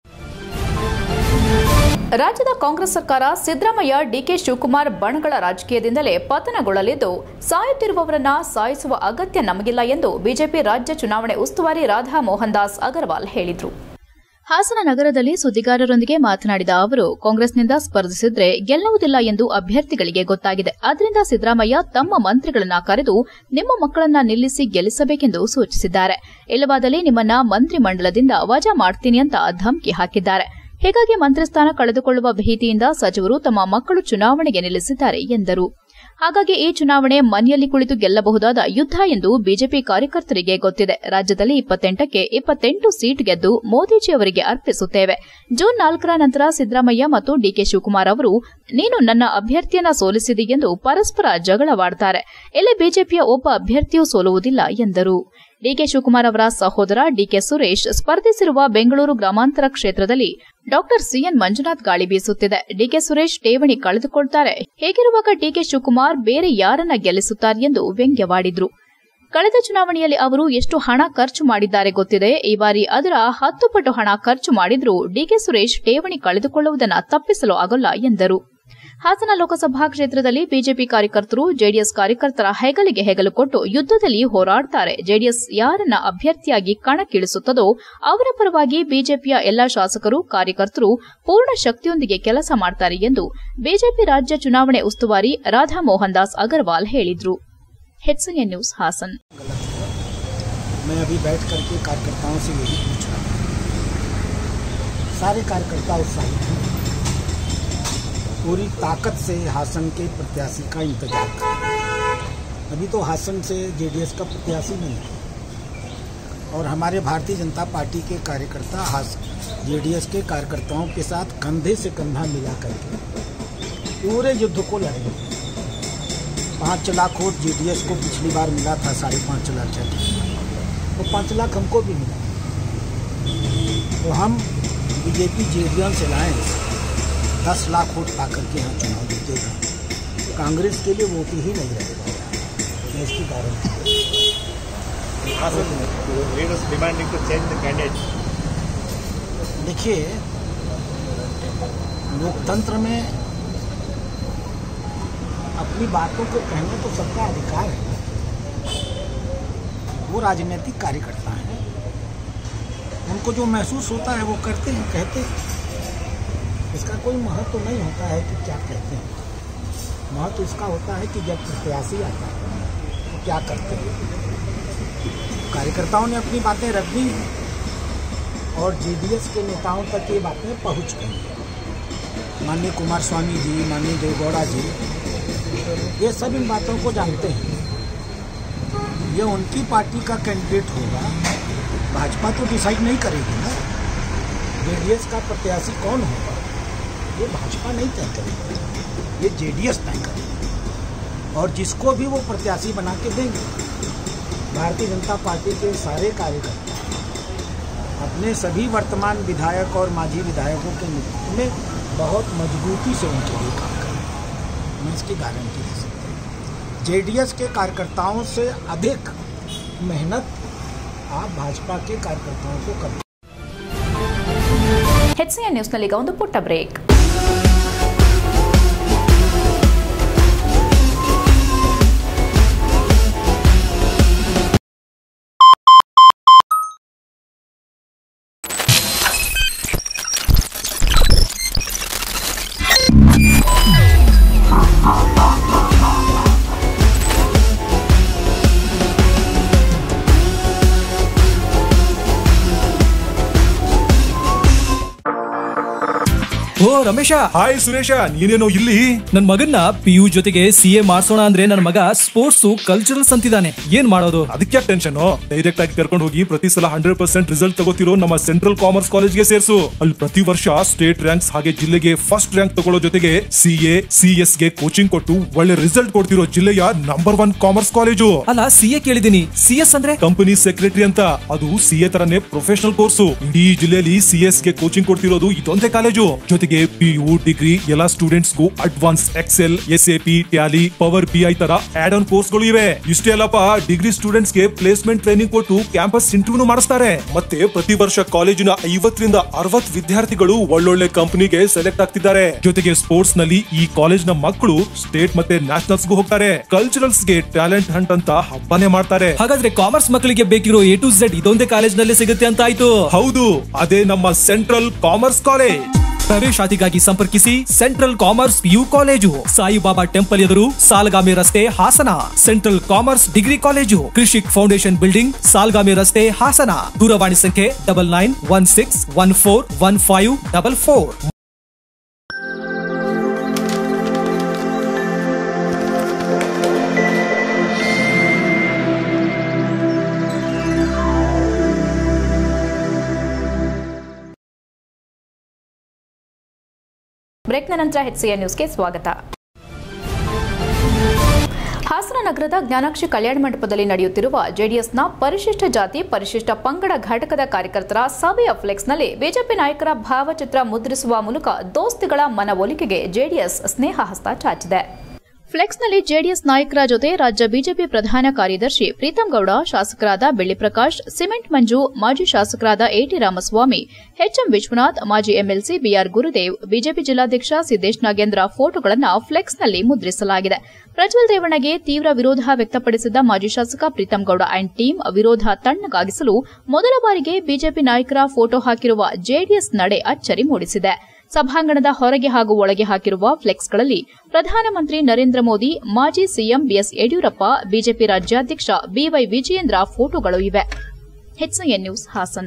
ರಾಜ್ಯದ ಕಾಂಗ್ರೆಸ್ ಸರ್ಕಾರ ಸಿದ್ದರಾಮಯ್ಯ, ಡಿಕೆ ಶಿವಕುಮಾರ್ ಬಣಗಳ ರಾಜಕೀಯದಿಂದಲೇ ಪತನಗೊಳ್ಳಲಿದ್ದು, ಸಾಯುತ್ತಿರುವವರನ್ನ ಸಾಯಿಸುವ ಅಗತ್ಯ ನಮಗಿಲ್ಲ ಎಂದು ಬಿಜೆಪಿ ರಾಜ್ಯ ಚುನಾವಣೆ ಉಸ್ತುವಾರಿ ರಾಧಾ ಮೋಹನ್ ದಾಸ್ ಅಗರ್ವಾಲ್ ಹೇಳಿದರು. ಹಾಸನ ನಗರದಲ್ಲಿ ಸುದ್ದಿಗಾರರೊಂದಿಗೆ ಮಾತನಾಡಿದ ಅವರು, ಕಾಂಗ್ರೆಸ್ನಿಂದ ಸ್ಪರ್ಧಿಸಿದ್ರೆ ಗೆಲ್ಲುವುದಿಲ್ಲ ಎಂದು ಅಭ್ಯರ್ಥಿಗಳಿಗೆ ಗೊತ್ತಾಗಿದೆ. ಆದ್ದರಿಂದ ಸಿದ್ದರಾಮಯ್ಯ ತಮ್ಮ ಮಂತ್ರಿಗಳನ್ನ ಕರೆದು ನಿಮ್ಮ ಮಕ್ಕಳನ್ನ ನಿಲ್ಲಿಸಿ ಗೆಲ್ಲಿಸಬೇಕೆಂದು ಸೂಚಿಸಿದ್ದಾರೆ. ಇಲ್ಲವಾದಲ್ಲಿ ನಿಮ್ಮನ್ನ ಮಂತ್ರಿ ಮಂಡಲದಿಂದ ವಜಾ ಮಾಡ್ತೀನಿ ಅಂತ ಧಮಕಿ ಹಾಕಿದ್ದಾರೆ. ಹೀಗಾಗಿ ಮಂತ್ರಿ ಸ್ಥಾನ ಕಳೆದುಕೊಳ್ಳುವ ಭೀತಿಯಿಂದ ಸಚಿವರು ತಮ್ಮ ಮಕ್ಕಳು ಚುನಾವಣೆಗೆ ನಿಲ್ಲಿಸಿದ್ದಾರೆ ಎಂದರು. ಹಾಗಾಗಿ ಈ ಚುನಾವಣೆ ಮನೆಯಲ್ಲಿ ಕುಳಿತು ಗೆಲ್ಲಬಹುದಾದ ಯುದ್ಧ ಎಂದು ಬಿಜೆಪಿ ಕಾರ್ಯಕರ್ತರಿಗೆ ಗೊತ್ತಿದೆ. ರಾಜ್ಯದಲ್ಲಿ ಇಪ್ಪತ್ತೆಂಟಕ್ಕೆ ಇಪ್ಪತ್ತೆಂಟು ಸೀಟ್ ಗೆದ್ದು ಮೋದಿಜಿಯವರಿಗೆ ಅರ್ಪಿಸುತ್ತೇವೆ. ಜೂನ್ ನಾಲ್ಕರ ನಂತರ ಸಿದ್ದರಾಮಯ್ಯ ಮತ್ತು ಡಿಕೆ ಶಿವಕುಮಾರ್ ಅವರು ನೀನು ನನ್ನ ಅಭ್ಯರ್ಥಿಯನ್ನ ಸೋಲಿಸಿದಿ ಎಂದು ಪರಸ್ಪರ ಜಗಳವಾಡುತ್ತಾರೆ. ಇಲ್ಲಿ ಬಿಜೆಪಿಯ ಒಬ್ಬ ಅಭ್ಯರ್ಥಿಯೂ ಸೋಲುವುದಿಲ್ಲ ಎಂದರು. ಡಿಕೆ ಶಿವಕುಮಾರ್ ಅವರ ಸಹೋದರ ಡಿಕೆ ಸುರೇಶ್ ಸ್ಪರ್ಧಿಸಿರುವ ಬೆಂಗಳೂರು ಗ್ರಾಮಾಂತರ ಕ್ಷೇತ್ರದಲ್ಲಿ ಡಾಕ್ಟರ್ ಸಿಎನ್ ಮಂಜುನಾಥ್ ಗಾಳಿ ಬೀಸುತ್ತಿದೆ. ಡಿಕೆ ಸುರೇಶ್ ಠೇವಣಿ ಕಳೆದುಕೊಳ್ತಾರೆ. ಹೀಗಿರುವಾಗ ಡಿಕೆ ಶಿವಕುಮಾರ್ ಬೇರೆ ಯಾರನ್ನ ಗೆಲ್ಲಿಸುತ್ತಾರೆ ಎಂದು ವ್ಯಂಗ್ಯವಾಡಿದ್ರು. ಕಳೆದ ಚುನಾವಣೆಯಲ್ಲಿ ಅವರು ಎಷ್ಟು ಹಣ ಖರ್ಚು ಮಾಡಿದ್ದಾರೆ ಗೊತ್ತಿದೆ. ಈ ಬಾರಿ ಅದರ ಹತ್ತು ಪಟ್ಟು ಹಣ ಖರ್ಚು ಮಾಡಿದ್ರೂ ಡಿಕೆ ಸುರೇಶ್ ಠೇವಣಿ ಕಳೆದುಕೊಳ್ಳುವುದನ್ನು ತಪ್ಪಿಸಲು ಆಗೋಲ್ಲ ಎಂದರು. ಹಾಸನ ಲೋಕಸಭಾ ಕ್ಷೇತ್ರದಲ್ಲಿ ಬಿಜೆಪಿ ಕಾರ್ಯಕರ್ತರು ಜೆಡಿಎಸ್ ಕಾರ್ಯಕರ್ತರ ಹೆಗಲಿಗೆ ಹೆಗಲು ಕೊಟ್ಟು ಯುದ್ದದಲ್ಲಿ ಹೋರಾಡುತ್ತಾರೆ. ಜೆಡಿಎಸ್ ಯಾರನ್ನ ಅಭ್ಯರ್ಥಿಯಾಗಿ ಕಣಕ್ಕಿಳಿಸುತ್ತದೋ ಅವರ ಪರವಾಗಿ ಬಿಜೆಪಿಯ ಎಲ್ಲಾ ಶಾಸಕರು, ಕಾರ್ಯಕರ್ತರು ಪೂರ್ಣ ಶಕ್ತಿಯೊಂದಿಗೆ ಕೆಲಸ ಮಾಡುತ್ತಾರೆ ಎಂದು ಬಿಜೆಪಿ ರಾಜ್ಯ ಚುನಾವಣೆ ಉಸ್ತುವಾರಿ ರಾಧಾ ಮೋಹನ್ ದಾಸ್ ಅಗರ್ವಾಲ್ ಹೇಳಿದರು. HN news Hassan. मैं अभी बैठ करके कार्यकर्ताओं से यही पूछ रहा हूँ, सारे कार्यकर्ता उत्साहित हैं, पूरी ताकत से हासन के प्रत्याशी का इंतजार कर। अभी तो हासन से जेडीएस का प्रत्याशी नहीं है और हमारे भारतीय जनता पार्टी के कार्यकर्ता हासन जेडीएस के कार्यकर्ताओं के साथ कंधे से कंधा मिला करके पूरे युद्ध को लड़ेंगे। पाँच लाख वोट जेडीएस को पिछली बार मिला था, साढ़े पाँच लाख छः तो पाँच लाख हमको भी मिला। तो हम बीजेपी जेडीएस अलायंस दस लाख वोट पा करके यहाँ चुनाव जीतेगा। कांग्रेस के लिए वोट ही नहीं रहेगा, मैं इसकी गारंटी। देखिए, लोकतंत्र में अपनी बातों को कहने तो सबका अधिकार है। वो राजनीतिक कार्यकर्ता हैं, उनको जो महसूस होता है वो करते हैं, कहते हैं। इसका कोई महत्व तो नहीं होता है कि क्या कहते हैं, महत्व तो इसका होता है कि जब प्रत्याशी आता है तो क्या करते हैं। कार्यकर्ताओं ने अपनी बातें रख दी और जेडीएस के नेताओं तक ये बातें पहुंच गई। माननीय कुमार स्वामी जी, माननीय देवगौड़ा जी, ये सब इन बातों को जानते हैं। ये उनकी पार्टी का कैंडिडेट होगा, भाजपा तो डिसाइड नहीं करेगी ना। जेडीएस का प्रत्याशी कौन होगा ये भाजपा नहीं तय करेगी, ये जेडीएस तय करेगी। और जिसको भी वो प्रत्याशी बना के देंगे, भारतीय जनता पार्टी के सारे कार्यकर्ता अपने सभी वर्तमान विधायक और माजी विधायकों के नेतृत्व में बहुत मजबूती से उनके लिए काम करें, मैं इसकी गारंटी दे सकता हूँ। जेडीएस के कार्यकर्ताओं से अधिक मेहनत आप भाजपा के कार्यकर्ताओं को करें। ಎಚ್ಸಿಎನ್ ನ್ಯೂಸ್ನಲ್ಲೀಗ ಒಂದು ಪುಟ್ಟ ಬ್ರೇಕ್. ಓ ರಮೇಶ, ಹಾಯ್ ಸುರೇಶ, ನೀನೇನೋ ಇಲ್ಲಿ? ನನ್ ಮಗನ್ನ ಪಿ ಯು ಜೊತೆಗೆ ಸಿ ಎ ಮಾಡ್ಸೋಣ ಅಂದ್ರೆ ನನ್ನ ಮಗ ಸ್ಪೋರ್ಟ್ಸ್ ಕಲ್ಚರಲ್ಸ್ ಅಂತಿದ್ದಾನೆ. ಏನ್ ಮಾಡೋದು? ಅದಕ್ಕೆ ಟೆನ್ಷನ್. ಡೈರೆಕ್ಟ್ ಆಗಿ ಕರ್ಕೊಂಡು ಹೋಗಿ ಪ್ರತಿ ಸಲ ಹಂಡ್ರೆಡ್ ಪರ್ಸೆಂಟ್ ರಿಸಲ್ಟ್ ತಗೋತಿರೋ ನಮ್ಮ ಸೆಂಟ್ರಲ್ ಕಾಮರ್ಸ್ ಕಾಲೇಜ್ಗೆ ಸೇರ್ಸು. ಅಲ್ಲಿ ಪ್ರತಿ ವರ್ಷ ಸ್ಟೇಟ್ ರ್ಯಾಂಕ್ಸ್ ಹಾಗೆ ಜಿಲ್ಲೆಗೆ ಫಸ್ಟ್ ರ್ಯಾಂಕ್ ತಗೊಳ್ಳೋ ಜೊತೆಗೆ ಸಿ ಎ ಸಿ ಎಸ್ ಗೆ ಕೋಚಿಂಗ್ ಕೊಟ್ಟು ಒಳ್ಳೆ ರಿಸಲ್ಟ್ ಕೊಡ್ತಿರೋ ಜಿಲ್ಲೆಯ ನಂಬರ್ ಒನ್ ಕಾಮರ್ಸ್ ಕಾಲೇಜು. ಅಲ್ಲ, ಸಿ ಎ ಕೇಳಿದೀನಿ, ಸಿ ಎಸ್ ಅಂದ್ರೆ ಕಂಪನಿ ಸೆಕ್ರೆಟರಿ ಅಂತ. ಅದು ಸಿ ಎ ತರನೇ ಪ್ರೊಫೆಷನಲ್ ಕೋರ್ಸು. ಇಡೀ ಜಿಲ್ಲೆಯಲ್ಲಿ ಸಿ ಎಸ್ ಗೆ ಕೋಚಿಂಗ್ ಕೊಡ್ತಿರೋದು ಇದೊಂದೇ ಕಾಲೇಜು. ಜೊತೆಗೆ ಪಿ ಯು ಡಿಗ್ರಿ ಎಲ್ಲಾ ಸ್ಟೂಡೆಂಟ್ಸ್ ಗೂ advance Excel, S A P, Tally, power B I ತರ ಆಡ್ ಆನ್ ಕೋರ್ಸ್ ಗಳು ಇವೆ. ಇಷ್ಟೇ ಅಲ್ಲಪ್ಪ, ಡಿಗ್ರಿ ಸ್ಟೂಡೆಂಟ್ಸ್ ಗೆ ಪ್ಲೇಸ್ಮೆಂಟ್ ಟ್ರೈನಿಂಗ್ ಕೊಟ್ಟು ಕ್ಯಾಂಪಸ್ ಇಂಟರ್ವ್ಯೂ ಮಾಡಿಸ್ತಾರೆ. ಮತ್ತೆ ಪ್ರತಿ ವರ್ಷ ಕಾಲೇಜಿನ ಐವತ್ತರಿಂದ ಅರವತ್ತು ವಿದ್ಯಾರ್ಥಿಗಳು ಒಳ್ಳೊಳ್ಳೆ ಕಂಪನಿಗೆ ಸೆಲೆಕ್ಟ್ ಆಗ್ತಿದ್ದಾರೆ. ಜೊತೆಗೆ ಸ್ಪೋರ್ಟ್ಸ್ ನಲ್ಲಿ ಈ ಕಾಲೇಜ್ ನ ಮಕ್ಕಳು ಸ್ಟೇಟ್ ಮತ್ತೆ ನ್ಯಾಷನಲ್ಸ್ ಗೂ ಹೋಗ್ತಾರೆ. ಕಲ್ಚರಲ್ಸ್ ಗೆ ಟ್ಯಾಲೆಂಟ್ ಹಂಟ್ ಅಂತ ಹಬ್ಬನೇ ಮಾಡ್ತಾರೆ. ಹಾಗಾದ್ರೆ ಕಾಮರ್ಸ್ ಮಕ್ಕಳಿಗೆ ಬೇಕಿರೋ ಎ ಟು ಝೆಡ್ ಇದೊಂದೇ ಕಾಲೇಜ್ ನಲ್ಲಿ ಸಿಗುತ್ತೆ ಅಂತ ಆಯ್ತು. ಹೌದು, ಅದೇ ನಮ್ಮ ಸೆಂಟ್ರಲ್ ಕಾಮರ್ಸ್ ಕಾಲೇಜ್. ಪ್ರವೇಶಾತಿಗಾಗಿ ಸಂಪರ್ಕಿಸಿ central commerce PU college, Saibaba temple ಎದುರು, ಸಾಲಗಾಮಿ ರಸ್ತೆ, Hassan. Central commerce degree college, Krishik foundation building, Salagami ರಸ್ತೆ, ಹಾಸನ. ದೂರವಾಣಿ ಸಂಖ್ಯೆ double nine one six one four one five double four. ಬ್ರೇಕ್ನ ನಂತರ ಎಚ್ಸಿಎನ್ ನ್ಯೂಸ್ಗೆ ಸ್ವಾಗತ. ಹಾಸನ ನಗರದ ಜ್ಞಾನಾಕ್ಷಿ ಕಲ್ಯಾಣ ಮಂಟಪದಲ್ಲಿ ನಡೆಯುತ್ತಿರುವ ಜೆಡಿಎಸ್ನ ಪರಿಶಿಷ್ಟ ಜಾತಿ ಪರಿಶಿಷ್ಟ ಪಂಗಡ ಘಟಕದ ಕಾರ್ಯಕರ್ತರ ಸಭೆಯ ಫ್ಲೆಕ್ಸ್ನಲ್ಲಿ ಬಿಜೆಪಿ ನಾಯಕರ ಭಾವಚಿತ್ರ ಮುದ್ರಿಸುವ ಮೂಲಕ ದೋಸ್ತಿಗಳ ಮನವೊಲಿಕೆಗೆ ಜೆಡಿಎಸ್ ಸ್ನೇಹ ಹಸ್ತ ಚಾಚಿದೆ. ಫ್ಲೆಕ್ಸ್ನಲ್ಲಿ ಜೆಡಿಎಸ್ ನಾಯಕರ ಜೊತೆ ರಾಜ್ಯ ಬಿಜೆಪಿ ಪ್ರಧಾನ ಕಾರ್ಯದರ್ಶಿ ಪ್ರೀತಂ ಗೌಡ, ಶಾಸಕರಾದ ಬೆಳ್ಳಿ ಪ್ರಕಾಶ್, ಸಿಮೆಂಟ್ ಮಂಜು, ಮಾಜಿ ಶಾಸಕರಾದ ಎಟಿ ರಾಮಸ್ವಾಮಿ, ಎಚ್ಎಂ ವಿಶ್ವನಾಥ್, ಮಾಜಿ ಎಂಎಲ್ಸಿ ಬಿಆರ್ ಗುರುದೇವ್, ಬಿಜೆಪಿ ಜಿಲ್ಲಾಧ್ಯಕ್ಷ ಸಿದ್ದೇಶ್ ನಾಗೇಂದ್ರ ಫೋಟೋಗಳನ್ನು ಫ್ಲೆಕ್ಸ್ನಲ್ಲಿ ಮುದ್ರಿಸಲಾಗಿದೆ. ಪ್ರಜ್ವಲ್ ರೇವಣ್ಣಗೆ ತೀವ್ರ ವಿರೋಧ ವ್ಯಕ್ತಪಡಿಸಿದ್ದ ಮಾಜಿ ಶಾಸಕ ಪ್ರೀತಂ ಗೌಡ ಅಂಡ್ ಟೀಮ್ ವಿರೋಧ ತಣ್ಣಗಾಗಿಸಲು ಮೊದಲ ಬಾರಿಗೆ ಬಿಜೆಪಿ ನಾಯಕರ ಫೋಟೋ ಹಾಕಿರುವ ಜೆಡಿಎಸ್ ನಡೆ ಅಚ್ಚರಿ ಮೂಡಿಸಿದೆ. ಸಭಾಂಗಣದ ಹೊರಗೆ ಹಾಗೂ ಒಳಗೆ ಹಾಕಿರುವ ಫ್ಲೆಕ್ಸ್ಗಳಲ್ಲಿ ಪ್ರಧಾನಮಂತ್ರಿ ನರೇಂದ್ರ ಮೋದಿ, ಮಾಜಿ ಸಿಎಂ ಬಿಎಸ್ ಯಡಿಯೂರಪ್ಪ, ಬಿಜೆಪಿ ರಾಜ್ಯಾಧ್ಯಕ್ಷ ಬಿವೈ ವಿಜಯೇಂದ್ರ ಫೋಟೋಗಳು ಇವೆ. HCN news Hassan.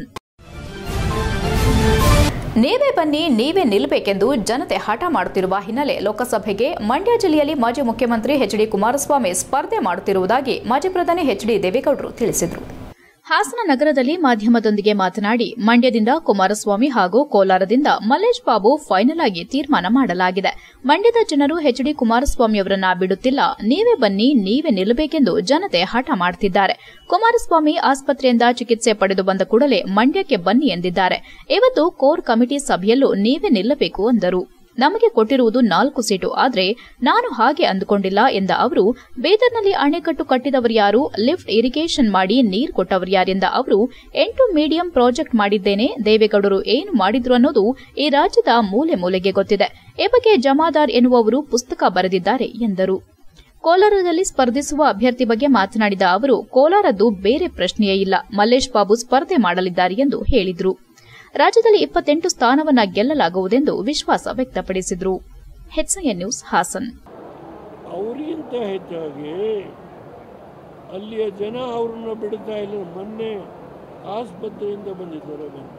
ನೀವೇ ಬನ್ನಿ, ನೀವೇ ನಿಲ್ಲಬೇಕೆಂದು ಜನತೆ ಹಠ ಮಾಡುತ್ತಿರುವ ಹಿನ್ನೆಲೆ ಲೋಕಸಭೆಗೆ ಮಂಡ್ಯ ಜಿಲ್ಲೆಯಲ್ಲಿ ಮಾಜಿ ಮುಖ್ಯಮಂತ್ರಿ ಎಚ್ ಡಿ ಕುಮಾರಸ್ವಾಮಿ ಸ್ಪರ್ಧೆ ಮಾಡುತ್ತಿರುವುದಾಗಿ ಮಾಜಿ ಪ್ರಧಾನಿ ಎಚ್ ಡಿ ದೇವೇಗೌಡರು ತಿಳಿಸಿದರು. ಹಾಸನ ನಗರದಲ್ಲಿ ಮಾಧ್ಯಮದೊಂದಿಗೆ ಮಾತನಾಡಿ, ಮಂಡ್ಯದಿಂದ ಕುಮಾರಸ್ವಾಮಿ ಹಾಗೂ ಕೋಲಾರದಿಂದ ಮಲ್ಲೇಶ್ ಬಾಬು ಫೈನಲ್ ಆಗಿ ತೀರ್ಮಾನ ಮಾಡಲಾಗಿದೆ. ಮಂಡ್ಯದ ಜನರು ಎಚ್ ಡಿ ಕುಮಾರಸ್ವಾಮಿಯವರನ್ನ ಬಿಡುತ್ತಿಲ್ಲ, ನೀವೇ ಬನ್ನಿ, ನೀವೇ ನಿಲ್ಲಬೇಕೆಂದು ಜನತೆ ಹಠ ಮಾಡುತ್ತಿದ್ದಾರೆ. ಕುಮಾರಸ್ವಾಮಿ ಆಸ್ಪತ್ರೆಯಿಂದ ಚಿಕಿತ್ಸೆ ಪಡೆದು ಬಂದ ಕೂಡಲೇ ಮಂಡ್ಯಕ್ಕೆ ಬನ್ನಿ ಎಂದಿದ್ದಾರೆ. ಇವತ್ತು ಕೋರ್ ಕಮಿಟಿ ಸಭೆಯಲ್ಲೂ ನೀವೇ ನಿಲ್ಲಬೇಕು ಎಂದರು. ನಮಗೆ ಕೊಟ್ಟಿರುವುದು ನಾಲ್ಕು ಸೀಟು, ಆದರೆ ನಾನು ಹಾಗೆ ಅಂದುಕೊಂಡಿಲ್ಲ ಎಂದ ಅವರು, ಬೇದರ್ನಲ್ಲಿ ಅಣೆಕಟ್ಟು ಕಟ್ಟಿದವರ್ಯಾರು, ಲಿಫ್ಟ್ ಇರಿಗೇಷನ್ ಮಾಡಿ ನೀರು ಕೊಟ್ಟವರ್ಯಾರೆಂದ ಅವರು, ಎಂಟು ಮೀಡಿಯಂ ಪ್ರಾಜೆಕ್ಟ್ ಮಾಡಿದ್ದೇನೆ, ದೇವೇಗೌಡರು ಏನು ಮಾಡಿದ್ರು ಅನ್ನೋದು ಈ ರಾಜ್ಯದ ಮೂಲೆ ಮೂಲೆಗೆ ಗೊತ್ತಿದೆ. ಈ ಬಗ್ಗೆ ಜಮಾದಾರ್ ಎನ್ನುವವರು ಪುಸ್ತಕ ಬರೆದಿದ್ದಾರೆ ಎಂದರು. ಕೋಲಾರದಲ್ಲಿ ಸ್ಪರ್ಧಿಸುವ ಅಭ್ಯರ್ಥಿ ಬಗ್ಗೆ ಮಾತನಾಡಿದ ಅವರು, ಕೋಲಾರದ್ದು ಬೇರೆ ಪ್ರಶ್ನೆಯೇ ಇಲ್ಲ, ಮಲ್ಲೇಶ್ ಬಾಬು ಸ್ಪರ್ಧೆ ಮಾಡಲಿದ್ದಾರೆ ಎಂದು ಹೇಳಿದರು. ರಾಜ್ಯದಲ್ಲಿ ಇಪ್ಪತ್ತೆಂಟು ಸ್ಥಾನವನ್ನ ಗೆಲ್ಲಲಾಗುವುದೆಂದು ವಿಶ್ವಾಸ ವ್ಯಕ್ತಪಡಿಸಿದರು. HCN news Hassan. ಅವರಿಗಿಂತ ಹೆಚ್ಚಾಗಿ ಅಲ್ಲಿಯ ಜನ ಅವ್ರನ್ನ ಬಿಡ್ತಾ ಇಲ್ಲ. ಮೊನ್ನೆ ಆಸ್ಪತ್ರೆಯಿಂದ ಬಂದಿದ್ದಾರೆ, ಬಂದು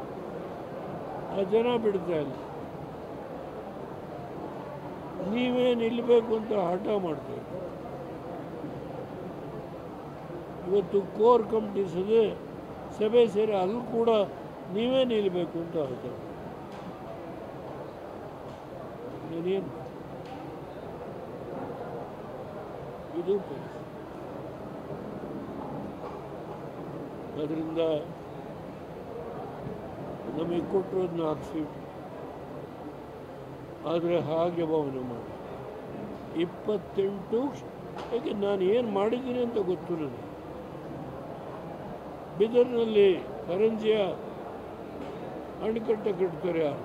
ಆ ಜನ ಬಿಡ್ತಾ ಇಲ್ಲ. ನೀವೇ ನಿಲ್ಲಬೇಕು ಅಂತ ಹಠ ಮಾಡ್ತಾರೆ. ಇವತ್ತು ಕೋರ್ ಕಮಿಟಿ ಸಭೆ ಸಭೆ ಸೇರಿ ಅಲ್ಲೂ ಕೂಡ ನೀವೇ ನಿಲ್ಲಬೇಕು ಅಂತ ಹಠ. ಏನೇನು ಇದು ಅದರಿಂದ ನಮಗೆ ಕೊಟ್ಟಿರೋದು ನಾಲ್ಕು ಸೀಟ್. ಆದರೆ ಹಾಗೆ ಭಾವನೆ ಮಾಡಿ ಇಪ್ಪತ್ತೆಂಟು, ಯಾಕೆ ನಾನು ಏನು ಮಾಡಿದ್ದೀನಿ ಅಂತ ಗೊತ್ತು ನನಗೆ. ಬೀದರ್ನಲ್ಲಿ ಕರಂಜಿಯ ಅಣೆಕಟ್ಟೆ ಕಟ್ತಾರೆ ಯಾರು,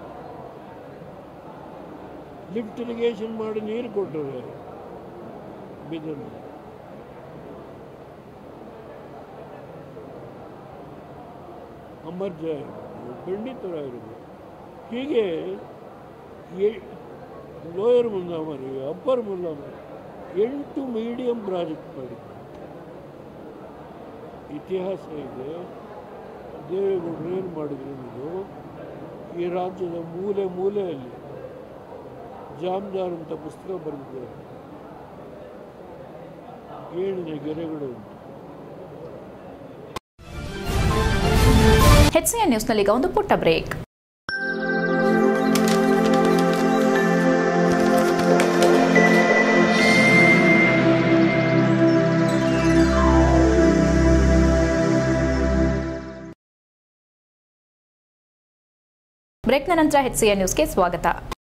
ಲಿಫ್ಟ್ ಇರಿಗೇಷನ್ ಮಾಡಿ ನೀರು ಕೊಟ್ಟರು ಯಾರು ಬೀದರ್ನಲ್ಲಿ. ಅಮರ್ಜಾಯ್, ಪಂಡಿತರಾಗಿರ್ಬೋದು. ಹೀಗೆ ಲೋಯರ್ ಮುಲ್ಲಾಮರಿ, ಅಪ್ಪರ್ ಮುಲ್ಲಾಮರಿ, ಎಂಟು ಮೀಡಿಯಂ ಪ್ರಾಜೆಕ್ಟ್ ಮಾಡಿದ್ದಾರೆ. ಇತಿಹಾಸ ಇದೆ. ದೇವೇಗೌಡರು ಏನು ಮಾಡಿದ್ರು ಇದು, ಈ ರಾಜ್ಯದ ಮೂಲೆ ಮೂಲೆಯಲ್ಲಿ ಜಾಮ್ದಾರ್ ಅಂತ ಪುಸ್ತಕ ಬರೆದಿದ್ದಾರೆ, ಏಳಿನ ಗೆರೆಗಳು. ಹೆಚ್ಸಿಎನ್ ನ್ಯೂಸ್ನಲ್ಲಿ ಒಂದು ಪುಟ್ಟ ಬ್ರೇಕ್. ಬ್ರೇಕ್ನ ನಂತರ ಹೆಚ್ಸಿಎನ್ ನ್ಯೂಸ್ಗೆ ಸ್ವಾಗತ.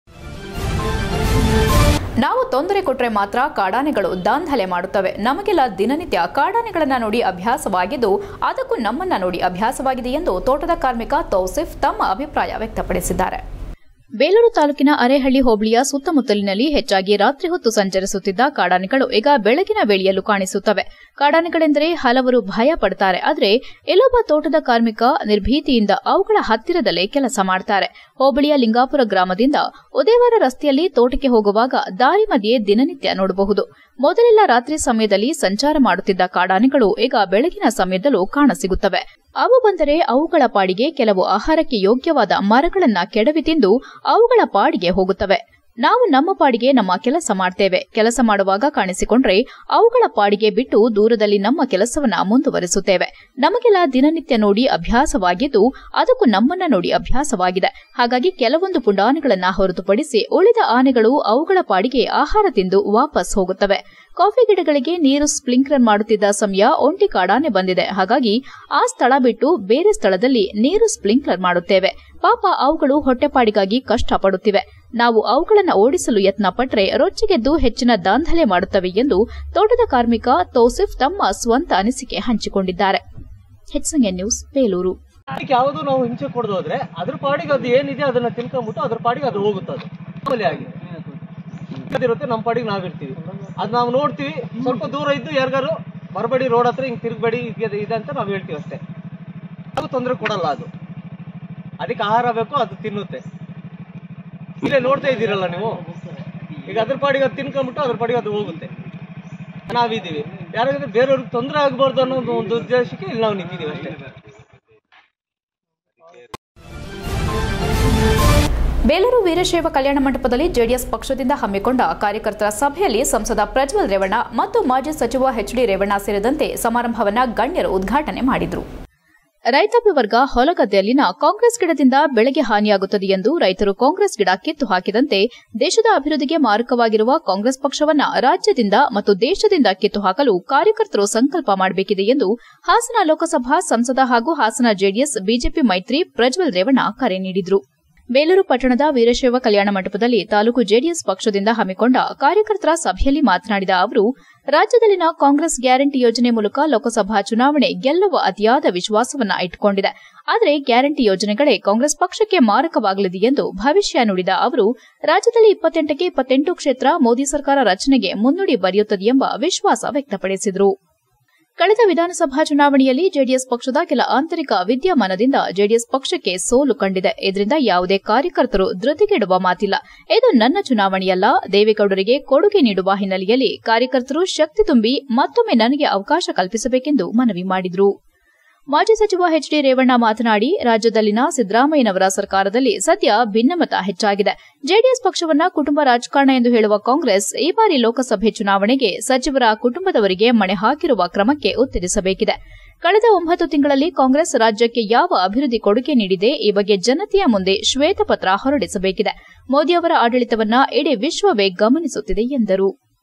ನಾವು ತೊಂದರೆ ಕೊಟ್ಟರೆ ಮಾತ್ರ ಕಾಡಾನೆಗಳು ದಾಂಧಲೆ ಮಾಡುತ್ತವೆ. ನಮಗೆಲ್ಲ ದಿನನಿತ್ಯ ಕಾಡಾನೆಗಳನ್ನ ನೋಡಿ ಅಭ್ಯಾಸವಾಗಿದ್ದು ಅದಕ್ಕೂ ನಮ್ಮನ್ನ ನೋಡಿ ಅಭ್ಯಾಸವಾಗಿದೆ ಎಂದು ತೋಟದ ಕಾರ್ಮಿಕ ತೌಸಿಫ್ ತಮ್ಮ ಅಭಿಪ್ರಾಯ ವ್ಯಕ್ತಪಡಿಸಿದ್ದಾರೆ. ಬೇಲೂರು ತಾಲೂಕಿನ ಅರೇಹಳ್ಳಿ ಹೋಬಳಿಯ ಸುತ್ತಮುತ್ತಲಿನಲ್ಲಿ ಹೆಚ್ಚಾಗಿ ರಾತ್ರಿ ಹೊತ್ತು ಸಂಚರಿಸುತ್ತಿದ್ದ ಕಾಡಾನೆಗಳು ಈಗ ಬೆಳಗಿನ ವೇಳೆಯಲ್ಲೂ ಕಾಣಿಸುತ್ತವೆ. ಕಾಡಾನೆಗಳೆಂದರೆ ಹಲವರು ಭಯ ಪಡುತ್ತಾರೆ. ಆದರೆ ಎಲ್ಲೊಬ್ಬ ತೋಟದ ಕಾರ್ಮಿಕ ನಿರ್ಭೀತಿಯಿಂದ ಅವುಗಳ ಹತ್ತಿರದಲ್ಲೇ ಕೆಲಸ ಮಾಡುತ್ತಾರೆ. ಹೋಬಳಿಯ ಲಿಂಗಾಪುರ ಗ್ರಾಮದಿಂದ ಉದಯವಾರ ರಸ್ತೆಯಲ್ಲಿ ತೋಟಕ್ಕೆ ಹೋಗುವಾಗ ದಾರಿ ಮಧ್ಯೆ ದಿನನಿತ್ಯ ನೋಡಬಹುದು. ಮೊದಲೆಲ್ಲ ರಾತ್ರಿ ಸಮಯದಲ್ಲಿ ಸಂಚಾರ ಮಾಡುತ್ತಿದ್ದ ಕಾಡಾನೆಗಳು ಈಗ ಬೆಳಗಿನ ಸಮಯದಲ್ಲೂ ಕಾಣಸಿಗುತ್ತವೆ. ಅವು ಬಂದರೆ ಅವುಗಳ ಪಾಡಿಗೆ ಕೆಲವು ಆಹಾರಕ್ಕೆ ಯೋಗ್ಯವಾದ ಮರಗಳನ್ನ ಕೆಡವಿ ತಿಂದು ಅವುಗಳ ಪಾಡಿಗೆ ಹೋಗುತ್ತವೆ. ನಾವು ನಮ್ಮ ಪಾಡಿಗೆ ನಮ್ಮ ಕೆಲಸ ಮಾಡ್ತೇವೆ. ಕೆಲಸ ಮಾಡುವಾಗ ಕಾಣಿಸಿಕೊಂಡ್ರೆ ಅವುಗಳ ಪಾಡಿಗೆ ಬಿಟ್ಟು ದೂರದಲ್ಲಿ ನಮ್ಮ ಕೆಲಸವನ್ನ ಮುಂದುವರಿಸುತ್ತೇವೆ. ನಮಗೆಲ್ಲ ದಿನನಿತ್ಯ ನೋಡಿ ಅಭ್ಯಾಸವಾಗಿದ್ದು ಅದಕ್ಕೂ ನಮ್ಮನ್ನ ನೋಡಿ ಅಭ್ಯಾಸವಾಗಿದೆ. ಹಾಗಾಗಿ ಕೆಲವೊಂದು ಪುಂಡಾನೆಗಳನ್ನ ಹೊರತುಪಡಿಸಿ ಉಳಿದ ಆನೆಗಳು ಅವುಗಳ ಪಾಡಿಗೆ ಆಹಾರ ತಿಂದು ವಾಪಸ್ ಹೋಗುತ್ತವೆ. ಕಾಫಿ ಗಿಡಗಳಿಗೆ ನೀರು ಸ್ಪ್ರಿಂಕ್ಲರ್ ಮಾಡುತ್ತಿದ್ದ ಸಮಯ ಒಂಟಿ ಕಾಡಾನೆ ಬಂದಿದೆ. ಹಾಗಾಗಿ ಆ ಸ್ಥಳ ಬಿಟ್ಟು ಬೇರೆ ಸ್ಥಳದಲ್ಲಿ ನೀರು ಸ್ಪ್ರಿಂಕ್ಲರ್ ಮಾಡುತ್ತೇವೆ. ಪಾಪ ಅವುಗಳು ಹೊಟ್ಟೆಪಾಡಿಗಾಗಿ ಕಷ್ಟಪಡುತ್ತಿವೆ. ನಾವು ಅವುಗಳನ್ನು ಓಡಿಸಲು ಯತ್ನ ಪಟ್ಟರೆ ರೊಚ್ಚಿಗೆದ್ದು ಹೆಚ್ಚಿನ ದಾಂಧಲೆ ಮಾಡುತ್ತವೆ ಎಂದು ತೋಟದ ಕಾರ್ಮಿಕ ತೌಸಿಫ್ ತಮ್ಮ ಸ್ವಂತ ಅನಿಸಿಕೆ ಹಂಚಿಕೊಂಡಿದ್ದಾರೆ. HCN news Belur. ಯಾವುದು ನಾವು ಹಿಂಸೆ ಕೊಡದು ಹೋದ್ರೆ ಅದ್ರ ಪಾಡಿಗೆ ಅದು ಏನಿದೆ ಅದನ್ನ ತಿನ್ಕೊಂಡ್ಬಿಟ್ಟು ಅದ್ರ ಪಾಡಿಗೆ ಅದು ಹೋಗುತ್ತದೆ. ಇರುತ್ತೆ ನಮ್ಮ ಪಾಡಿಗೆ ನಾವಿರ್ತೀವಿ. ಅದ್ ನಾವು ನೋಡ್ತೀವಿ. ಸ್ವಲ್ಪ ದೂರ ಇದ್ದು ಯಾರಿಗಾರು ಬರಬೇಡಿ, ರೋಡ್ ಹತ್ರ ಹಿಂಗ್ ತಿರುಗಬೇಡಿ ಇದೆ ಅಂತ ನಾವು ಹೇಳ್ತೀವಿ ಅಷ್ಟೇ. ಅದು ತೊಂದರೆ ಕೊಡಲ್ಲ. ಅದು ಅದಕ್ಕೆ ಆಹಾರ ಬೇಕು, ಅದು ತಿನ್ನುತ್ತೆ. ಇಲ್ಲೇ ನೋಡ್ತಾ ಇದ್ದೀರಲ್ಲ ನೀವು. ಈಗ ಅದ್ರ ಪಾಡಿಗೆ ಅದು ತಿನ್ಕೊಂಡ್ಬಿಟ್ಟು ಅದ್ರ ಪಾಡಿಗೆ ಅದು ಹೋಗುತ್ತೆ. ನಾವಿದ್ದೀವಿ ಯಾರಾದ್ರೆ ಬೇರೆಯವ್ರಿಗೆ ತೊಂದರೆ ಆಗಬಾರ್ದು ಅನ್ನೋ ಒಂದು ಉದ್ದೇಶಕ್ಕೆ ಇಲ್ಲಿ ನಾವು ನಿಂತಿದ್ದೀವಿ ಅಷ್ಟೇ. ಬೇಲೂರು ವೀರಶೈವ ಕಲ್ಯಾಣ ಮಂಟಪದಲ್ಲಿ ಜೆಡಿಎಸ್ ಪಕ್ಷದಿಂದ ಹಮ್ಮಿಕೊಂಡ ಕಾರ್ಯಕರ್ತರ ಸಭೆಯಲ್ಲಿ ಸಂಸದ ಪ್ರಜ್ವಲ್ ರೇವಣ್ಣ ಮತ್ತು ಮಾಜಿ ಸಚಿವ ಎಚ್ ಡಿ ರೇವಣ್ಣ ಸೇರಿದಂತೆ ಸಮಾರಂಭವನ್ನು ಗಣ್ಯರು ಉದ್ಘಾಟನೆ ಮಾಡಿದರು. ರೈತಾಪಿ ವರ್ಗ ಹೊಲಗದ್ದೆಯಲ್ಲಿನ ಕಾಂಗ್ರೆಸ್ ಗಿಡದಿಂದ ಬೆಳೆಗೆ ಹಾನಿಯಾಗುತ್ತದೆ ಎಂದು ರೈತರು ಕಾಂಗ್ರೆಸ್ ಗಿಡ ಕಿತ್ತು ಹಾಕಿದಂತೆ ದೇಶದ ಅಭಿವೃದ್ಧಿಗೆ ಮಾರಕವಾಗಿರುವ ಕಾಂಗ್ರೆಸ್ ಪಕ್ಷವನ್ನ ರಾಜ್ಯದಿಂದ ಮತ್ತು ದೇಶದಿಂದ ಕಿತ್ತು ಹಾಕಲು ಕಾರ್ಯಕರ್ತರು ಸಂಕಲ್ಪ ಮಾಡಬೇಕಿದೆ ಎಂದು ಹಾಸನ ಲೋಕಸಭಾ ಸಂಸದ ಹಾಗೂ ಹಾಸನ ಜೆಡಿಎಸ್ ಬಿಜೆಪಿ ಮೈತ್ರಿ ಪ್ರಜ್ವಲ್ ರೇವಣ್ಣ ಕರೆ ನೀಡಿದರು. ಬೇಲೂರು ಪಟ್ಟಣದ ವೀರಶೈವ ಕಲ್ಯಾಣ ಮಂಟಪದಲ್ಲಿ ತಾಲೂಕು ಜೆಡಿಎಸ್ ಪಕ್ಷದಿಂದ ಹಮ್ಮಿಕೊಂಡ ಕಾರ್ಯಕರ್ತರ ಸಭೆಯಲ್ಲಿ ಮಾತನಾಡಿದ ಅವರು, ರಾಜ್ಯದಲ್ಲಿನ ಕಾಂಗ್ರೆಸ್ ಗ್ಯಾರಂಟಿ ಯೋಜನೆ ಮೂಲಕ ಲೋಕಸಭಾ ಚುನಾವಣೆ ಗೆಲ್ಲುವ ಅತಿಯಾದ ವಿಶ್ವಾಸವನ್ನ ಇಟ್ಟುಕೊಂಡಿದೆ. ಆದರೆ ಗ್ಯಾರಂಟಿ ಯೋಜನೆಗಳೇ ಕಾಂಗ್ರೆಸ್ ಪಕ್ಷಕ್ಕೆ ಮಾರಕವಾಗಲಿದೆ ಎಂದು ಭವಿಷ್ಯ ನುಡಿದ ಅವರು, ರಾಜ್ಯದಲ್ಲಿ ಇಪ್ಪತ್ತೆಂಟಕ್ಕೆ ಇಪ್ಪತ್ತೆಂಟು ಕ್ಷೇತ್ರ ಮೋದಿ ಸರ್ಕಾರ ರಚನೆಗೆ ಮುನ್ನುಡಿ ಬರೆಯುತ್ತದೆ ಎಂಬ ವಿಶ್ವಾಸ ವ್ಯಕ್ತಪಡಿಸಿದರು. ಕಳೆದ ವಿಧಾನಸಭಾ ಚುನಾವಣೆಯಲ್ಲಿ ಜೆಡಿಎಸ್ ಪಕ್ಷದ ಕೆಲ ಆಂತರಿಕ ವಿದ್ಯಮಾನದಿಂದ ಜೆಡಿಎಸ್ ಪಕ್ಷಕ್ಕೆ ಸೋಲು ಕಂಡಿದೆ. ಇದರಿಂದ ಯಾವುದೇ ಕಾರ್ಯಕರ್ತರು ಧೃತಿಗೆಡುವ ಮಾತಿಲ್ಲ. ಇದು ನನ್ನ ಚುನಾವಣೆಯಲ್ಲ. ದೇವೇಗೌಡರಿಗೆ ಕೊಡುಗೆ ನೀಡುವ ಹಿನ್ನೆಲೆಯಲ್ಲಿ ಕಾರ್ಯಕರ್ತರು ಶಕ್ತಿ ತುಂಬಿ ಮತ್ತೊಮ್ಮೆ ನನಗೆ ಅವಕಾಶ ಕಲ್ಪಿಸಬೇಕೆಂದು ಮನವಿ ಮಾಡಿದರು. ಮಾಜಿ ಸಚಿವ ಎಚ್ ಡಿ ರೇವಣ್ಣ ಮಾತನಾಡಿ, ರಾಜ್ಯದಲ್ಲಿನ ಸಿದ್ದರಾಮಯ್ಯನವರ ಸರ್ಕಾರದಲ್ಲಿ ಸದ್ಯ ಭಿನ್ನಮತ ಹೆಚ್ಚಾಗಿದೆ. ಜೆಡಿಎಸ್ ಪಕ್ಷವನ್ನ ಕುಟುಂಬ ರಾಜಕಾರಣ ಎಂದು ಹೇಳುವ ಕಾಂಗ್ರೆಸ್ ಈ ಬಾರಿ ಲೋಕಸಭೆ ಚುನಾವಣೆಗೆ ಸಚಿವರ ಕುಟುಂಬದವರಿಗೆ ಮಣೆ ಹಾಕಿರುವ ಕ್ರಮಕ್ಕೆ ಉತ್ತರಿಸಬೇಕಿದೆ. ಕಳೆದ ಒಂಬತ್ತು ತಿಂಗಳಲ್ಲಿ ಕಾಂಗ್ರೆಸ್ ರಾಜ್ಯಕ್ಕೆ ಯಾವ ಅಭಿವೃದ್ಧಿ ಕೊಡುಗೆ ನೀಡಿದೆ, ಈ ಬಗ್ಗೆ ಜನತೆಯ ಮುಂದೆ ಶ್ವೇತಪತ್ರ ಹೊರಡಿಸಬೇಕಿದೆ. ಮೋದಿಯವರ ಆಡಳಿತವನ್ನ ಇಡೀ ವಿಶ್ವವೇ ಗಮನಿಸುತ್ತಿದೆ ಎಂದರು.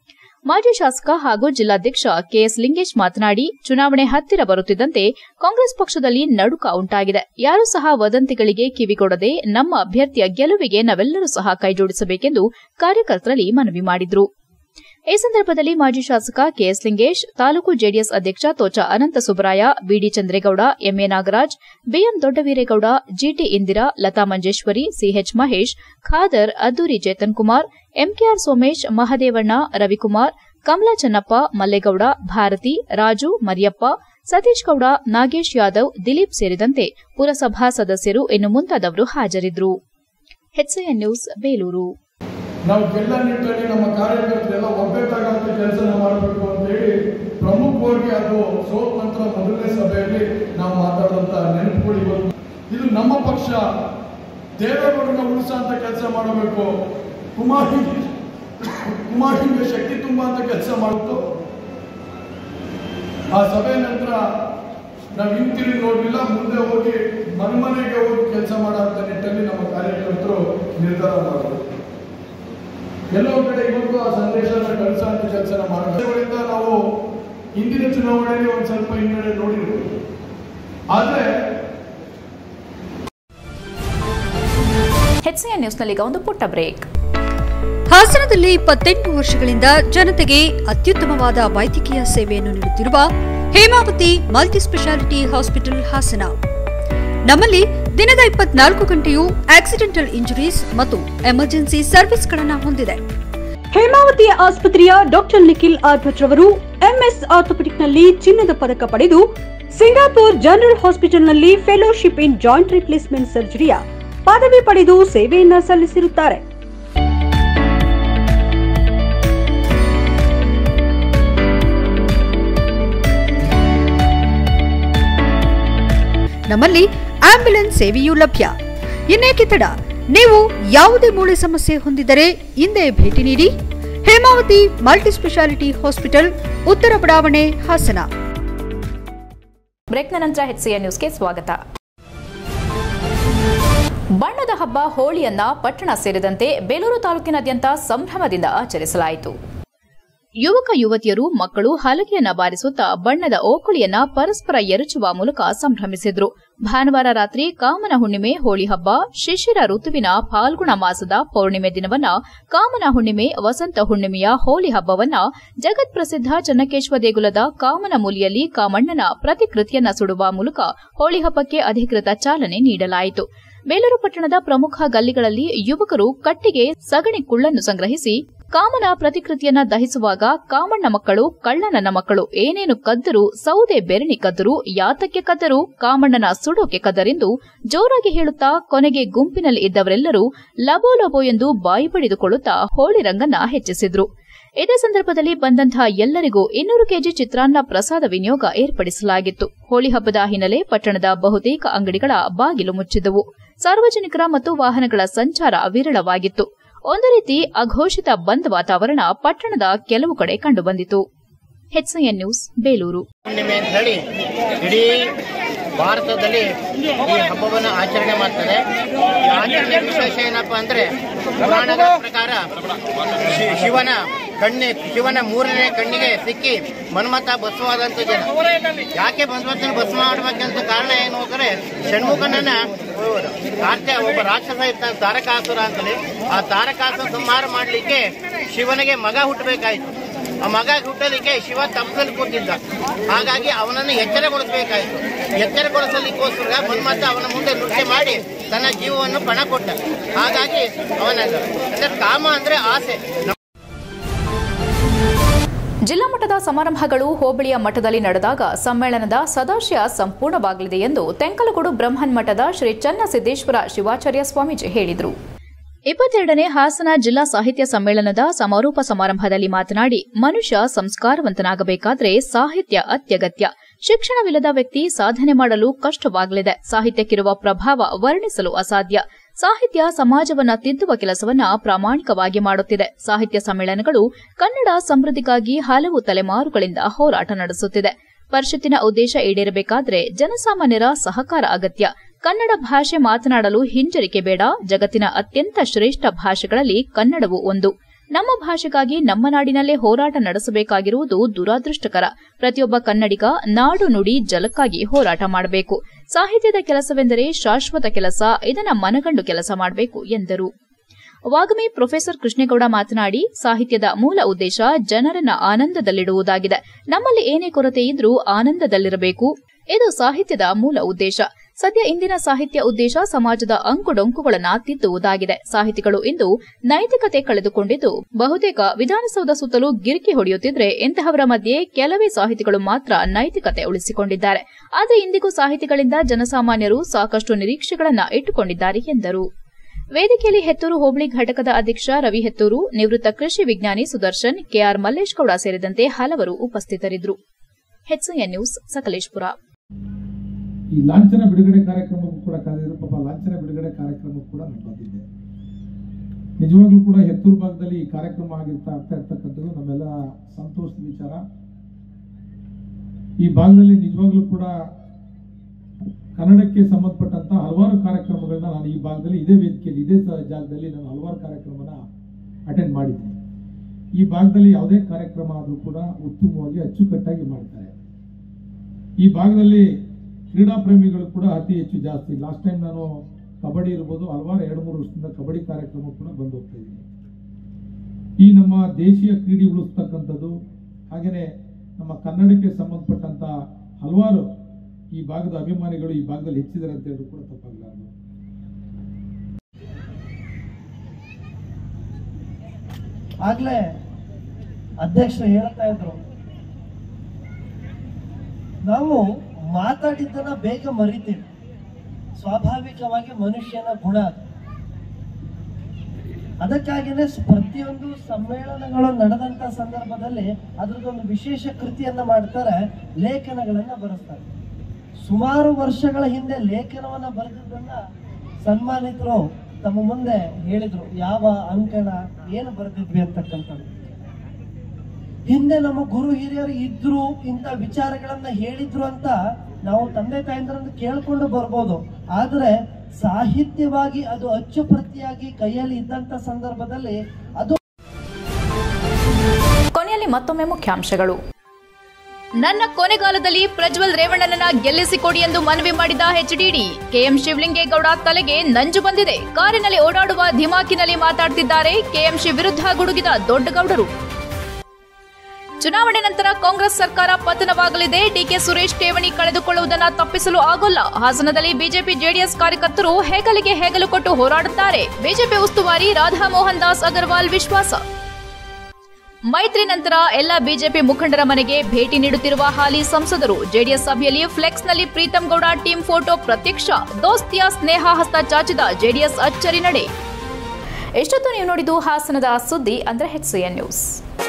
ಮಾಜಿ ಶಾಸಕ ಹಾಗೂ ಜಿಲ್ಲಾಧ್ಯಕ್ಷ ಕೆಎಸ್ ಲಿಂಗೇಶ್ ಮಾತನಾಡಿ, ಚುನಾವಣೆ ಹತ್ತಿರ ಬರುತ್ತಿದ್ದಂತೆ ಕಾಂಗ್ರೆಸ್ ಪಕ್ಷದಲ್ಲಿ ನಡುಕ ಉಂಟಾಗಿದೆ. ಯಾರೂ ಸಹ ವದಂತಿಗಳಿಗೆ ಕಿವಿಗೊಡದೆ ನಮ್ಮ ಅಭ್ಯರ್ಥಿಯ ಗೆಲುವಿಗೆ ನಾವೆಲ್ಲರೂ ಸಹ ಕೈಜೋಡಿಸಬೇಕೆಂದು ಕಾರ್ಯಕರ್ತರಲ್ಲಿ ಮನವಿ ಮಾಡಿದರು. ಈ ಸಂದರ್ಭದಲ್ಲಿ ಮಾಜಿ ಶಾಸಕ ಕೆಎಸ್ ಲಿಂಗೇಶ್, ತಾಲೂಕು ಜೆಡಿಎಸ್ ಅಧ್ಯಕ್ಷ ತೋಚ Anantha Subraya, BD Chandregowda, MA Nagaraj, BM Doddaveeregowda, GT Indira, Latha Manjeshwari, CH Mahesh, Khader, Adduri Chetan Kumar, ಎಂಕೆಆರ್ Somesh, ಮಹದೇವಣ್ಣ, Ravikumar, Kamala Chennappa, Mallegowda, Bharati, Raju, Mariyappa, Satish Gowda, Nagesh Yadav, Dilip ಸೇರಿದಂತೆ ಪುರಸಭಾ ಸದಸ್ಯರು ಇನ್ನು ಮುಂತಾದವರು ಹಾಜರಿದ್ದರು. HCN news, Belur. ನಾವು ಗೆಲ್ಲ ನಿಟ್ಟಿನಲ್ಲಿ ನಮ್ಮ ಕಾರ್ಯಕರ್ತರೆಲ್ಲ ಒಗ್ಗಟ್ಟಾಗುವಂತ ಕೆಲಸ ಮಾಡಬೇಕು ಅಂತ ಹೇಳಿ ಪ್ರಮುಖವಾಗಿ ಅದು ಸೋತ ನಂತರ ಮೊದಲನೇ ಸಭೆಯಲ್ಲಿ ನಾವು ಮಾತಾಡುವಂತ ನೆನಪುಗಳು ಇವತ್ತು. ಇದು ನಮ್ಮ ಪಕ್ಷ ದೇವೇಗೌಡರನ್ನ ಉಳಿಸುವಂತ ಕೆಲಸ ಮಾಡಬೇಕು, ಕುಮಾರಿ ಕುಮಾರಿಗೆ ಶಕ್ತಿ ತುಂಬುವಂತ ಕೆಲಸ ಮಾಡಿತ್ತು. ಆ ಸಭೆ ನಂತರ ನಾವು ಹಿಂತಿರುಗಿ ನೋಡಲಿಲ್ಲ, ಮುಂದೆ ಹೋಗಿ ಮನೆಮನೆಗೆ ಹೋಗಿ ಕೆಲಸ ಮಾಡುವಂತ ನಿಟ್ಟಿನಲ್ಲಿ ನಮ್ಮ ಕಾರ್ಯಕರ್ತರು ನಿರ್ಧಾರ ಮಾಡಿದ್ರು. ಎಲ್ಲೋ ಕಡೆ ಇವತ್ತು ಆ ಸಂದೇಶನ ಕಳಿಸುವಂತ ಕೆಲಸ ಮಾಡೋದ್ರಿಂದ ನಾವು ಹಿಂದಿನ ಚುನಾವಣೆಯಲ್ಲಿ ಒಂದು ಸ್ವಲ್ಪ ಹಿನ್ನಡೆ ನೋಡಿರ್ಬೋದು. ಆದ್ರೆ ಎಚ್ಸಿಎನ್ ನ್ಯೂಸ್ನಲ್ಲಿ ಒಂದು ಪುಟ್ಟ ಬ್ರೇಕ್. ಹಾಸನದಲ್ಲಿ ಇಪ್ಪತ್ತೆಂಟು ವರ್ಷಗಳಿಂದ ಜನತೆಗೆ ಅತ್ಯುತ್ತಮವಾದ ವೈದ್ಯಕೀಯ ಸೇವೆಯನ್ನು ನೀಡುತ್ತಿರುವ Hemavathi multi specialty hospital Hassan. ನಮ್ಮಲ್ಲಿ ದಿನದ ಇಪ್ಪತ್ನಾಲ್ಕು ಗಂಟೆಯೂ ಆಕ್ಸಿಡೆಂಟಲ್ ಇಂಜುರೀಸ್ ಮತ್ತು ಎಮರ್ಜೆನ್ಸಿ ಸರ್ವಿಸ್ಗಳನ್ನು ಹೊಂದಿದೆ. ಹೇಮಾವತಿ ಆಸ್ಪತ್ರೆಯ ಡಾಕ್ಟರ್ ನಿಖಿಲ್ ಆರ್ ಭಟ್ ರವರು ಎಂಎಸ್ ಆರ್ಥೋಪೆಡಿಕ್ನಲ್ಲಿ ಚಿನ್ನದ ಪದಕ ಪಡೆದು ಸಿಂಗಾಪುರ್ ಜನರಲ್ ಹಾಸ್ಪಿಟಲ್ನಲ್ಲಿ ಫೆಲೋಶಿಪ್ ಇನ್ ಜಾಯಿಂಟ್ ರಿಪ್ಲೇಸ್ಮೆಂಟ್ ಸರ್ಜರಿಯ ಪದವಿ ಪಡೆದು ಸೇವೆಯನ್ನ ಸಲ್ಲಿಸಿರುತ್ತಾರೆ. ನಮ್ಮಲ್ಲಿ ಆಂಬ್ಯುಲೆನ್ಸ್ ಸೇವೆಯೂ ಲಭ್ಯ. ಇನ್ನೇಕೆ ತಡ? ನೀವು ಯಾವುದೇ ಮೂಳೆ ಸಮಸ್ಯೆ ಹೊಂದಿದರೆ ಇಂದೇ ಭೇಟಿ ನೀಡಿ. ಹೇಮಾವತಿ ಮಲ್ಟಿ ಸ್ಪೆಷಾಲಿಟಿ ಹಾಸ್ಪಿಟಲ್, ಉತ್ತರ ಬಡಾವಣೆ, ಹಾಸನ. ಬ್ರೇಕ್ನ ನಂತರ ಎಚ್ಸಿಎನ್ ನ್ಯೂಸ್ಗೆ ಸ್ವಾಗತ. ಬಣ್ಣದ ಹಬ್ಬ ಹೋಳಿಯನ್ನ ಪಟ್ಟಣ ಸೇರಿದಂತೆ ಬೇಲೂರು ತಾಲೂಕಿನಾದ್ಯಂತ ಸಂಭ್ರಮದಿಂದ ಆಚರಿಸಲಾಯಿತು. ಯುವಕ ಯುವತಿಯರು, ಮಕ್ಕಳು ಹಲಗೆಯನ್ನ ಬಾರಿಸುತ್ತಾ ಬಣ್ಣದ ಓಕುಳಿಯನ್ನ ಪರಸ್ಪರ ಎರಚುವ ಮೂಲಕ ಸಂಭ್ರಮಿಸಿದ್ರು. ಭಾನುವಾರ ರಾತ್ರಿ ಕಾಮನ ಹುಣ್ಣಿಮೆ ಹೋಳಿ ಹಬ್ಬ, ಶಿಶಿರ ಋತುವಿನ ಫಾಲ್ಗುಣ ಮಾಸದ ಪೌರ್ಣಿಮೆ ದಿನವನ್ನ ಕಾಮನ ಹುಣ್ಣಿಮೆ, ವಸಂತ ಹುಣ್ಣಿಮೆಯ ಹೋಳಿ ಹಬ್ಬವನ್ನ ಜಗತ್ಪ್ರಸಿದ್ಧ ಚನ್ನಕೇಶ್ವ ದೇಗುಲದ ಕಾಮನ ಮೂಲಿಯಲ್ಲಿ ಕಾಮಣ್ಣನ ಪ್ರತಿಕೃತಿಯನ್ನ ಸುಡುವ ಮೂಲಕ ಹೋಳಿ ಹಬ್ಬಕ್ಕೆ ಅಧಿಕೃತ ಚಾಲನೆ ನೀಡಲಾಯಿತು. ಬೇಲೂರು ಪಟ್ಟಣದ ಪ್ರಮುಖ ಗಲ್ಲಿಗಳಲ್ಲಿ ಯುವಕರು ಕಟ್ಟಿಗೆ, ಸಗಣಿ ಕುಳ್ಳನ್ನು ಸಂಗ್ರಹಿಸಿ ಕಾಮನ ಪ್ರತಿಕೃತಿಯನ್ನ ದಹಿಸುವಾಗ ಕಾಮಣ್ಣ ಮಕ್ಕಳು, ಕಳ್ಳನನ್ನ ಮಕ್ಕಳು ಏನೇನು ಕದ್ದರು, ಸೌದೆ ಬೆರಣಿ ಕದ್ದರು, ಯಾತಕ್ಕೆ ಕದ್ದರು, ಕಾಮಣ್ಣನ ಸುಡೋಕೆ ಕದ್ದರೆಂದು ಜೋರಾಗಿ ಹೇಳುತ್ತಾ ಕೊನೆಗೆ ಗುಂಪಿನಲ್ಲಿ ಇದ್ದವರೆಲ್ಲರೂ ಲಬೋ ಲಬೋ ಎಂದು ಬಾಯಿ ಪಡೆದುಕೊಳ್ಳುತ್ತಾ ಹೋಳಿ ರಂಗನ್ನ ಹೆಚ್ಚಿಸಿದ್ರು. ಇದೇ ಸಂದರ್ಭದಲ್ಲಿ ಬಂದಂತಹ ಎಲ್ಲರಿಗೂ ಇನ್ನೂರು ಕೆಜಿ ಚಿತ್ರಾನ್ನ ಪ್ರಸಾದ ವಿನಿಯೋಗ ಏರ್ಪಡಿಸಲಾಗಿತ್ತು. ಹೋಳಿ ಹಬ್ಬದ ಹಿನ್ನೆಲೆ ಪಟ್ಟಣದ ಬಹುತೇಕ ಅಂಗಡಿಗಳ ಬಾಗಿಲು ಮುಚ್ಚಿದ್ದವು. ಸಾರ್ವಜನಿಕರ ಮತ್ತು ವಾಹನಗಳ ಸಂಚಾರ ವಿರಳವಾಗಿತ್ತು. ಒಂದು ರೀತಿ ಅಘೋಷಿತ ಬಂದ್ ವಾತಾವರಣ ಪಟ್ಟಣದ ಕೆಲವು ಕಡೆ ಕಂಡುಬಂದಿತು. HCN news, Belur. ಹುಣ್ಣಿಮೆ ಅಂತ ಹೇಳಿ ಇಡೀ ಭಾರತದಲ್ಲಿ ಈ ಹಬ್ಬವನ್ನು ಆಚರಣೆ ಮಾಡ್ತಾರೆ. ಈ ಆಚರಣೆ ವಿಶೇಷ ಏನಪ್ಪಾ ಅಂದ್ರೆ, ಪುರಾಣದ ಪ್ರಕಾರ ಶಿವನ ಕಣ್ಣಿ ಶಿವನ ಮೂರನೇ ಕಣ್ಣಿಗೆ ಸಿಕ್ಕಿ ಮನ್ಮಥ ಭಸ್ಮವಾದಂತ ಜನ. ಯಾಕೆ ಮನ್ಮಥನ ಭಸ್ಮ ಮಾಡ್ಬೇಕಂತ ಕಾರಣ ಏನು ಅಂದ್ರೆ, ಷಣ್ಮುಖನನ್ನ ಕಾರ್ತ್ಯ ಒಬ್ಬ ರಾಕ್ಷಸ ಇರ್ತಾನೆ ತಾರಕಾಸುರ ಅಂತೇಳಿ, ಆ ತಾರಕಾಸುರ ಸಂಹಾರ ಮಾಡ್ಲಿಕ್ಕೆ ಶಿವನಿಗೆ ಮಗ ಹುಟ್ಟಬೇಕಾಯ್ತು. ಆ ಮಗ ಹುಟ್ಟಲಿಕ್ಕೆ ಶಿವ ತಪ್ಪದಲ್ಲಿ ಕೂತಿದ್ದ. ಹಾಗಾಗಿ ಅವನನ್ನು ಎಚ್ಚರಗೊಳಿಸಬೇಕಾಯಿತು. ಎಚ್ಚರಗೊಳಿಸಲಿಕ್ಕೋಸ್ಕರ ಮನ್ಮಥ ಅವನ ಮುಂದೆ ನೃತ್ಯ ಮಾಡಿ ತನ್ನ ಜೀವವನ್ನು ಪಣ ಕೊಟ್ಟ. ಹಾಗಾಗಿ ಅವನ ಅಂದ್ರೆ ಕಾಮ ಅಂದ್ರೆ ಆಸೆ. ಜಿಲ್ಲಾ ಮಟ್ಟದ ಸಮಾರಂಭಗಳು ಹೋಬಳಿಯ ಮಟ್ಟದಲ್ಲಿ ನಡೆದಾಗ ಸಮ್ಮೇಳನದ ಸದಾಶಯ ಸಂಪೂರ್ಣವಾಗಲಿದೆ ಎಂದು ತೆಂಕಲಗೂಡು ಬ್ರಹ್ಮನ್ ಮಠದ ಶ್ರೀ ಚನ್ನಸಿದ್ದೇಶ್ವರ ಶಿವಾಚಾರ್ಯ ಸ್ವಾಮೀಜಿ ಹೇಳಿದರು. ಇಪ್ಪತ್ತೆರಡನೇ ಹಾಸನ ಜಿಲ್ಲಾ ಸಾಹಿತ್ಯ ಸಮ್ಮೇಳನದ ಸಮಾರೋಪ ಸಮಾರಂಭದಲ್ಲಿ ಮಾತನಾಡಿ, ಮನುಷ್ಯ ಸಂಸ್ಕಾರವಂತನಾಗಬೇಕಾದ್ರೆ ಸಾಹಿತ್ಯ ಅತ್ಯಗತ್ಯ. ಶಿಕ್ಷಣವಿಲ್ಲದ ವ್ಯಕ್ತಿ ಸಾಧನೆ ಮಾಡಲು ಕಷ್ಟವಾಗಲಿದೆ. ಸಾಹಿತ್ಯಕ್ಕಿರುವ ಪ್ರಭಾವ ವರ್ಣಿಸಲು ಅಸಾಧ್ಯ. ಸಾಹಿತ್ಯ ಸಮಾಜವನ್ನ ತಿದ್ದುವ ಕೆಲಸವನ್ನ ಪ್ರಾಮಾಣಿಕವಾಗಿ ಮಾಡುತ್ತಿದೆ. ಸಾಹಿತ್ಯ ಸಮ್ಮೇಳನಗಳು ಕನ್ನಡ ಸಮೃದ್ಧಿಗಾಗಿ ಹಲವು ತಲೆಮಾರುಗಳಿಂದ ಹೋರಾಟ ನಡೆಸುತ್ತಿದೆ. ಪರಿಷತ್ತಿನ ಉದ್ದೇಶ ಈಡೇರಬೇಕಾದ್ರೆ ಜನಸಾಮಾನ್ಯರ ಸಹಕಾರ ಅಗತ್ಯ. ಕನ್ನಡ ಭಾಷೆ ಮಾತನಾಡಲು ಹಿಂಜರಿಕೆ ಬೇಡ. ಜಗತ್ತಿನ ಅತ್ಯಂತ ಶ್ರೇಷ್ಠ ಭಾಷೆಗಳಲ್ಲಿ ಕನ್ನಡವೂ ಒಂದು. ನಮ್ಮ ಭಾಷೆಗಾಗಿ ನಮ್ಮ ನಾಡಿನಲ್ಲೇ ಹೋರಾಟ ನಡೆಸಬೇಕಾಗಿರುವುದು ದುರಾದೃಷ್ಟಕರ. ಪ್ರತಿಯೊಬ್ಬ ಕನ್ನಡಿಗ ನಾಡು ನುಡಿ ಜಲಕ್ಕಾಗಿ ಹೋರಾಟ ಮಾಡಬೇಕು. ಸಾಹಿತ್ಯದ ಕೆಲಸವೆಂದರೆ ಶಾಶ್ವತ ಕೆಲಸ. ಇದನ್ನ ಮನಗಂಡು ಕೆಲಸ ಮಾಡಬೇಕು ಎಂದರು. ವಾಗ್ಮಿ ಪ್ರೊಫೆಸರ್ ಕೃಷ್ಣೇಗೌಡ ಮಾತನಾಡಿ, ಸಾಹಿತ್ಯದ ಮೂಲ ಉದ್ದೇಶ ಜನರನ್ನ ಆನಂದದಲ್ಲಿಡುವುದಾಗಿದೆ. ನಮ್ಮಲ್ಲಿ ಏನೇ ಕೊರತೆ ಇದ್ರೂ ಆನಂದದಲ್ಲಿರಬೇಕು. ಇದು ಸಾಹಿತ್ಯದ ಮೂಲ ಉದ್ದೇಶ. ಸದ್ಯ ಇಂದಿನ ಸಾಹಿತ್ಯ ಉದ್ದೇಶ ಸಮಾಜದ ಅಂಕುಡೊಂಕುಗಳನ್ನ ತಿದ್ದುವುದಾಗಿದೆ. ಸಾಹಿತಿಗಳು ಇಂದು ನೈತಿಕತೆ ಕಳೆದುಕೊಂಡಿದ್ದು ಬಹುತೇಕ ವಿಧಾನಸೌಧ ಸುತ್ತಲೂ ಗಿರಿಕಿ ಹೊಡೆಯುತ್ತಿದ್ರೆ ಇಂತಹವರ ಮಧ್ಯೆ ಕೆಲವೇ ಸಾಹಿತಿಗಳು ಮಾತ್ರ ನೈತಿಕತೆ ಉಳಿಸಿಕೊಂಡಿದ್ದಾರೆ. ಆದರೆ ಇಂದಿಗೂ ಸಾಹಿತಿಗಳಿಂದ ಜನಸಾಮಾನ್ಯರು ಸಾಕಷ್ಟು ನಿರೀಕ್ಷೆಗಳನ್ನ ಇಟ್ಟುಕೊಂಡಿದ್ದಾರೆ ಎಂದರು. ವೇದಿಕೆಯಲ್ಲಿ ಹೆತ್ತೂರು ಹೋಬಳಿ ಘಟಕದ ಅಧ್ಯಕ್ಷ ರವಿ ಹೆತ್ತೂರು, ನಿವೃತ್ತ ಕೃಷಿ ವಿಜ್ಞಾನಿ ಸುದರ್ಶನ್, ಕೆಆರ್ ಮಲ್ಲೇಶ್ ಗೌಡ ಸೇರಿದಂತೆ ಹಲವರು ಉಪಸ್ಥಿತರಿದ್ದರು. HN news, Sakleshpur. ಈ ಲಾಂಛನ ಬಿಡುಗಡೆ ಕಾರ್ಯಕ್ರಮಕ್ಕೂ ಕೂಡ ಕಾದಿದ್ರು. ಪಾಪ ಲಾಂಛನ ಬಿಡುಗಡೆ ಕಾರ್ಯಕ್ರಮಕ್ಕೂ ಕೂಡ ನಾನು ಬಂದಿದ್ದೆ. ನಿಜವಾಗ್ಲೂ ಕೂಡ ಹೆತ್ತೂರು ಭಾಗದಲ್ಲಿ ಈ ಕಾರ್ಯಕ್ರಮ ಆಗಿರ್ತಾ ಆಗ್ತಾ ಇರ್ತಕ್ಕಂಥದ್ದು ನಮ್ಮೆಲ್ಲ ಸಂತೋಷದ ವಿಚಾರ. ಈ ಭಾಗದಲ್ಲಿ ನಿಜವಾಗ್ಲೂ ಕೂಡ ಕನ್ನಡಕ್ಕೆ ಸಂಬಂಧಪಟ್ಟಂತ ಹಲವಾರು ಕಾರ್ಯಕ್ರಮಗಳನ್ನ ನಾನು ಈ ಭಾಗದಲ್ಲಿ ಇದೇ ವೇದಿಕೆಯಲ್ಲಿ ಇದೇ ಜಾಗದಲ್ಲಿ ನಾನು ಹಲವಾರು ಕಾರ್ಯಕ್ರಮನ ಅಟೆಂಡ್ ಮಾಡಿದ್ದೀನಿ. ಈ ಭಾಗದಲ್ಲಿ ಯಾವುದೇ ಕಾರ್ಯಕ್ರಮ ಆದರೂ ಕೂಡ ಉತ್ತಮವಾಗಿ ಅಚ್ಚುಕಟ್ಟಾಗಿ ಮಾಡ್ತಾರೆ. ಈ ಭಾಗದಲ್ಲಿ ಕ್ರೀಡಾ ಪ್ರೇಮಿಗಳು ಕೂಡ ಅತಿ ಹೆಚ್ಚು ಜಾಸ್ತಿ. ಲಾಸ್ಟ್ ಟೈಮ್ ನಾನು ಕಬಡ್ಡಿ ಇರ್ಬೋದು, ಹಲವಾರು ಎರಡು ಮೂರು ವರ್ಷದಿಂದ ಕಬಡ್ಡಿ ಕಾರ್ಯಕ್ರಮ ಕೂಡ ಬಂದು ಹೋಗ್ತಾ ಇದ್ದೀನಿ. ಈ ನಮ್ಮ ದೇಶೀಯ ಕ್ರೀಡೆ ಉಳಿಸ್ತಕ್ಕಂಥದ್ದು, ಹಾಗೆಯೇ ನಮ್ಮ ಕನ್ನಡಕ್ಕೆ ಸಂಬಂಧಪಟ್ಟಂತ ಹಲವಾರು ಈ ಭಾಗದ ಅಭಿಮಾನಿಗಳು ಈ ಭಾಗದಲ್ಲಿ ಹೆಚ್ಚಿದ್ದಾರೆ ಅಂತ ಹೇಳಿದ್ರು ಕೂಡ ತಪ್ಪಾಗಲಾರದು. ಆಗ್ಲೇ ಅಧ್ಯಕ್ಷರು ಹೇಳ್ತಾ ಇದ್ರು, ನಾವು ಮಾತಾಡಿದ್ದನ್ನ ಬೇಗ ಮರಿತೀವಿ. ಸ್ವಾಭಾವಿಕವಾಗಿ ಮನುಷ್ಯನ ಗುಣ ಅದು. ಅದಕ್ಕಾಗಿನೇ ಪ್ರತಿಯೊಂದು ಸಮ್ಮೇಳನಗಳು ನಡೆದಂತ ಸಂದರ್ಭದಲ್ಲಿ ಅದ್ರದ್ದೊಂದು ವಿಶೇಷ ಕೃತಿಯನ್ನ ಮಾಡ್ತಾರೆ, ಲೇಖನಗಳನ್ನ ಬರೆಸ್ತಾರೆ. ಸುಮಾರು ವರ್ಷಗಳ ಹಿಂದೆ ಲೇಖನವನ್ನ ಬರೆದಿದ್ದನ್ನ ಸನ್ಮಾನಿತರು ತಮ್ಮ ಮುಂದೆ ಹೇಳಿದ್ರು, ಯಾವ ಅಂಕಣ ಏನು ಬರೆದಿದ್ವಿ ಅಂತಕ್ಕಂಥದ್ದು. ಹಿಂದೆ ನಮ್ಮ ಗುರು ಹಿರಿಯರು ಇದ್ರು, ಇಂಥ ವಿಚಾರಗಳನ್ನ ಹೇಳಿದ್ರು ಅಂತ ನಾವು ತಂದೆ ತಾಯಿಂದ್ರಿಂದ ಕೇಳ್ಕೊಂಡು ಬರ್ಬೋದು. ಆದ್ರೆ ಸಾಹಿತ್ಯವಾಗಿ ಅದು ಅಚ್ಚುಪ್ರತಿಯಾಗಿ ಕೈಯಲ್ಲಿ ಇದ್ದಂತ ಸಂದರ್ಭದಲ್ಲಿ ಅದು. ಕೊನೆಯಲ್ಲಿ ಮತ್ತೊಮ್ಮೆ ಮುಖ್ಯಾಂಶಗಳು. ನನ್ನ ಕೊನೆಗಾಲದಲ್ಲಿ ಪ್ರಜ್ವಲ್ ರೇವಣ್ಣನನ್ನ ಗೆಲ್ಲಿಸಿಕೊಡಿ ಎಂದು ಮನವಿ ಮಾಡಿದ ಎಚ್ಡಿಡಿ. ಕೆಎಂ ಶಿವಲಿಂಗೇಗೌಡ ತಲೆಗೆ ನಂಜು ಬಂದಿದೆ. ಕಾರಿನಲ್ಲಿ ಓಡಾಡುವ ಧಿಮಾಕಿನಲ್ಲಿ ಮಾತಾಡ್ತಿದ್ದಾರೆ. ಕೆಎಂಶಿ ವಿರುದ್ಧ ಗುಡುಗಿದ ದೊಡ್ಡಗೌಡರು. ಚುನಾವಣೆ ನಂತರ ಕಾಂಗ್ರೆಸ್ ಸರ್ಕಾರ ಪತನವಾಗಲಿದೆ. ಡಿಕೆ ಸುರೇಶ್ ಠೇವಣಿ ಕಳೆದುಕೊಳ್ಳುವುದನ್ನು ತಪ್ಪಿಸಲು ಆಗೋಲ್ಲ. ಹಾಸನದಲ್ಲಿ ಬಿಜೆಪಿ ಜೆಡಿಎಸ್ ಕಾರ್ಯಕರ್ತರು ಹೆಗಲಿಗೆ ಹೆಗಲು ಕೊಟ್ಟು ಹೋರಾಡುತ್ತಾರೆ. ಬಿಜೆಪಿ ಉಸ್ತುವಾರಿ ರಾಧಾ ಮೋಹನ್ ದಾಸ್ ಅಗರ್ವಾಲ್ ವಿಶ್ವಾಸ. ಮೈತ್ರಿ ನಂತರ ಎಲ್ಲ ಬಿಜೆಪಿ ಮುಖಂಡರ ಮನೆಗೆ ಭೇಟಿ ನೀಡುತ್ತಿರುವ ಹಾಲಿ ಸಂಸದರು. ಜೆಡಿಎಸ್ ಸಭೆಯಲ್ಲಿ ಫ್ಲೆಕ್ಸ್ನಲ್ಲಿ ಪ್ರೀತಂ ಗೌಡ ಟೀಮ್ ಫೋಟೋ ಪ್ರತ್ಯಕ್ಷ. ದೋಸ್ತಿಯ ಸ್ನೇಹ ಹಸ್ತ ಚಾಚಿದ ಜೆಡಿಎಸ್ ಅಚ್ಚರಿ ನಡೆ. ಎಷ್ಟೊತ್ತು ನೀವು ನೋಡಿದ್ದು ಹಾಸನದ ಸುದ್ದಿ ಅಂದ್ರೆ ಹೆಚ್ಎನ್ ನ್ಯೂಸ್.